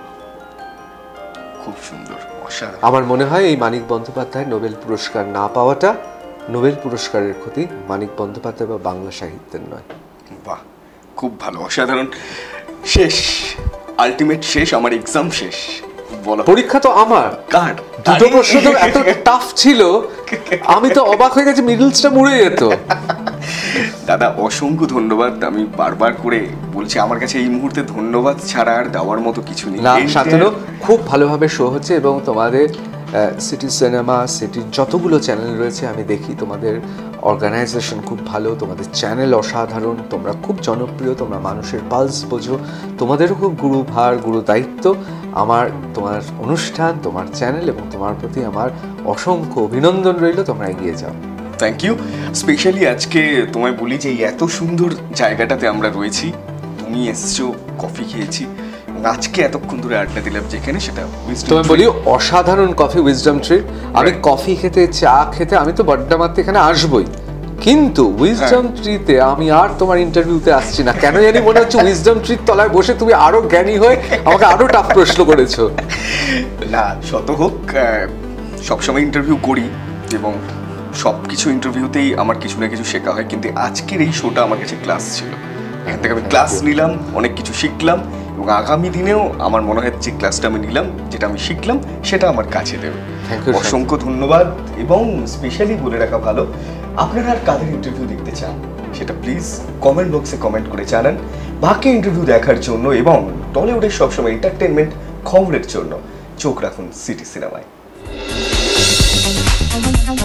খুব সুন্দর। আমার মনে হয় এই মানিক বন্দ্যোপাধ্যায় নোবেল পুরস্কার না পাওয়াটা নোবেল পুরস্কারের ক্ষতি, মানিক বন্দ্যোপাধ্যায় বা বাংলা সাহিত্যের নয়। বাহ, খুব ভালো, অসাধারণ। শেষ, আলটিমেট শেষ, আমার এক্সাম শেষ। পরীক্ষা তো আমার, কার দুটো প্রশ্ন তো এত টাফ ছিল, আমি তো অবাক হয়ে গেছি, মিডলসটা মুড়ে যেত। দাদা অসংখ্য ধন্যবাদ। আমি বারবার করে বলছি, আমার কাছে এই মুহূর্তে ধন্যবাদ ছাড়া আর দেওয়ার মতো কিছু নেই। না শান্তনু, খুব ভালোভাবে শো হচ্ছে এবং তোমাদের সিটি সিনেমা, সিটির যতগুলো চ্যানেল রয়েছে আমি দেখি, তোমাদের অর্গানাইজেশন খুব ভালো, তোমাদের চ্যানেল অসাধারণ, তোমরা খুব জনপ্রিয়, তোমরা মানুষের পালস বোঝো, তোমাদেরও খুব গুরু দায়িত্ব। আমার তোমার অনুষ্ঠান, তোমার চ্যানেল এবং তোমার প্রতি আমার অসংখ্য অভিনন্দন রইল, তোমরা এগিয়ে যাও। Thank you. স্পেশালি আজকে তোমায় বলি যে এত সুন্দর জায়গাটাতে আমরা রয়েছি, তুমি এসছো, কফি খেয়েছি, আজকে এতক্ষণ ধরে আড্ডা দিলাম যেখানে, সেটা তোমায় বলি অসাধারণ কফি, উইজডম ট্রি। আমি কফি খেতে, চা খেতে, আমি তো বড্ডা মারতে এখানে আসবোই, কিন্তু উইজডম ট্রিতে আমি আর তোমার ইন্টারভিউতে আসছি না। কেন জানি মনে হচ্ছে উইজডম ট্রির তলায় বসে তুমি আরো জ্ঞানী হয়ে আমাকে আরো টাফ প্রশ্ন করেছো। না, শত হোক, সবসময় ইন্টারভিউ করি এবং সব কিছু ইন্টারভিউতেই আমার কিছু না কিছু শেখা হয়, কিন্তু আজকের এই শোটা আমার কাছে ক্লাস ছিল। এখান থেকে আমি ক্লাস নিলাম, অনেক কিছু শিখলাম এবং আগামী দিনেও আমার মনে হয় যে ক্লাসটা আমি নিলাম, যেটা আমি শিখলাম, সেটা আমার কাছে দেবে। অসংখ্য ধন্যবাদ। এবং স্পেশালি বলে রাখা ভালো, আপনারা আর কাদের ইন্টারভিউ দেখতে চান সেটা প্লিজ কমেন্ট বক্সে কমেন্ট করে জানান। বাকি ইন্টারভিউ দেখার জন্য এবং টলিউডের সবসময় এন্টারটেনমেন্ট খবরের জন্য চোখ রাখুন সিটি সিনেমায়।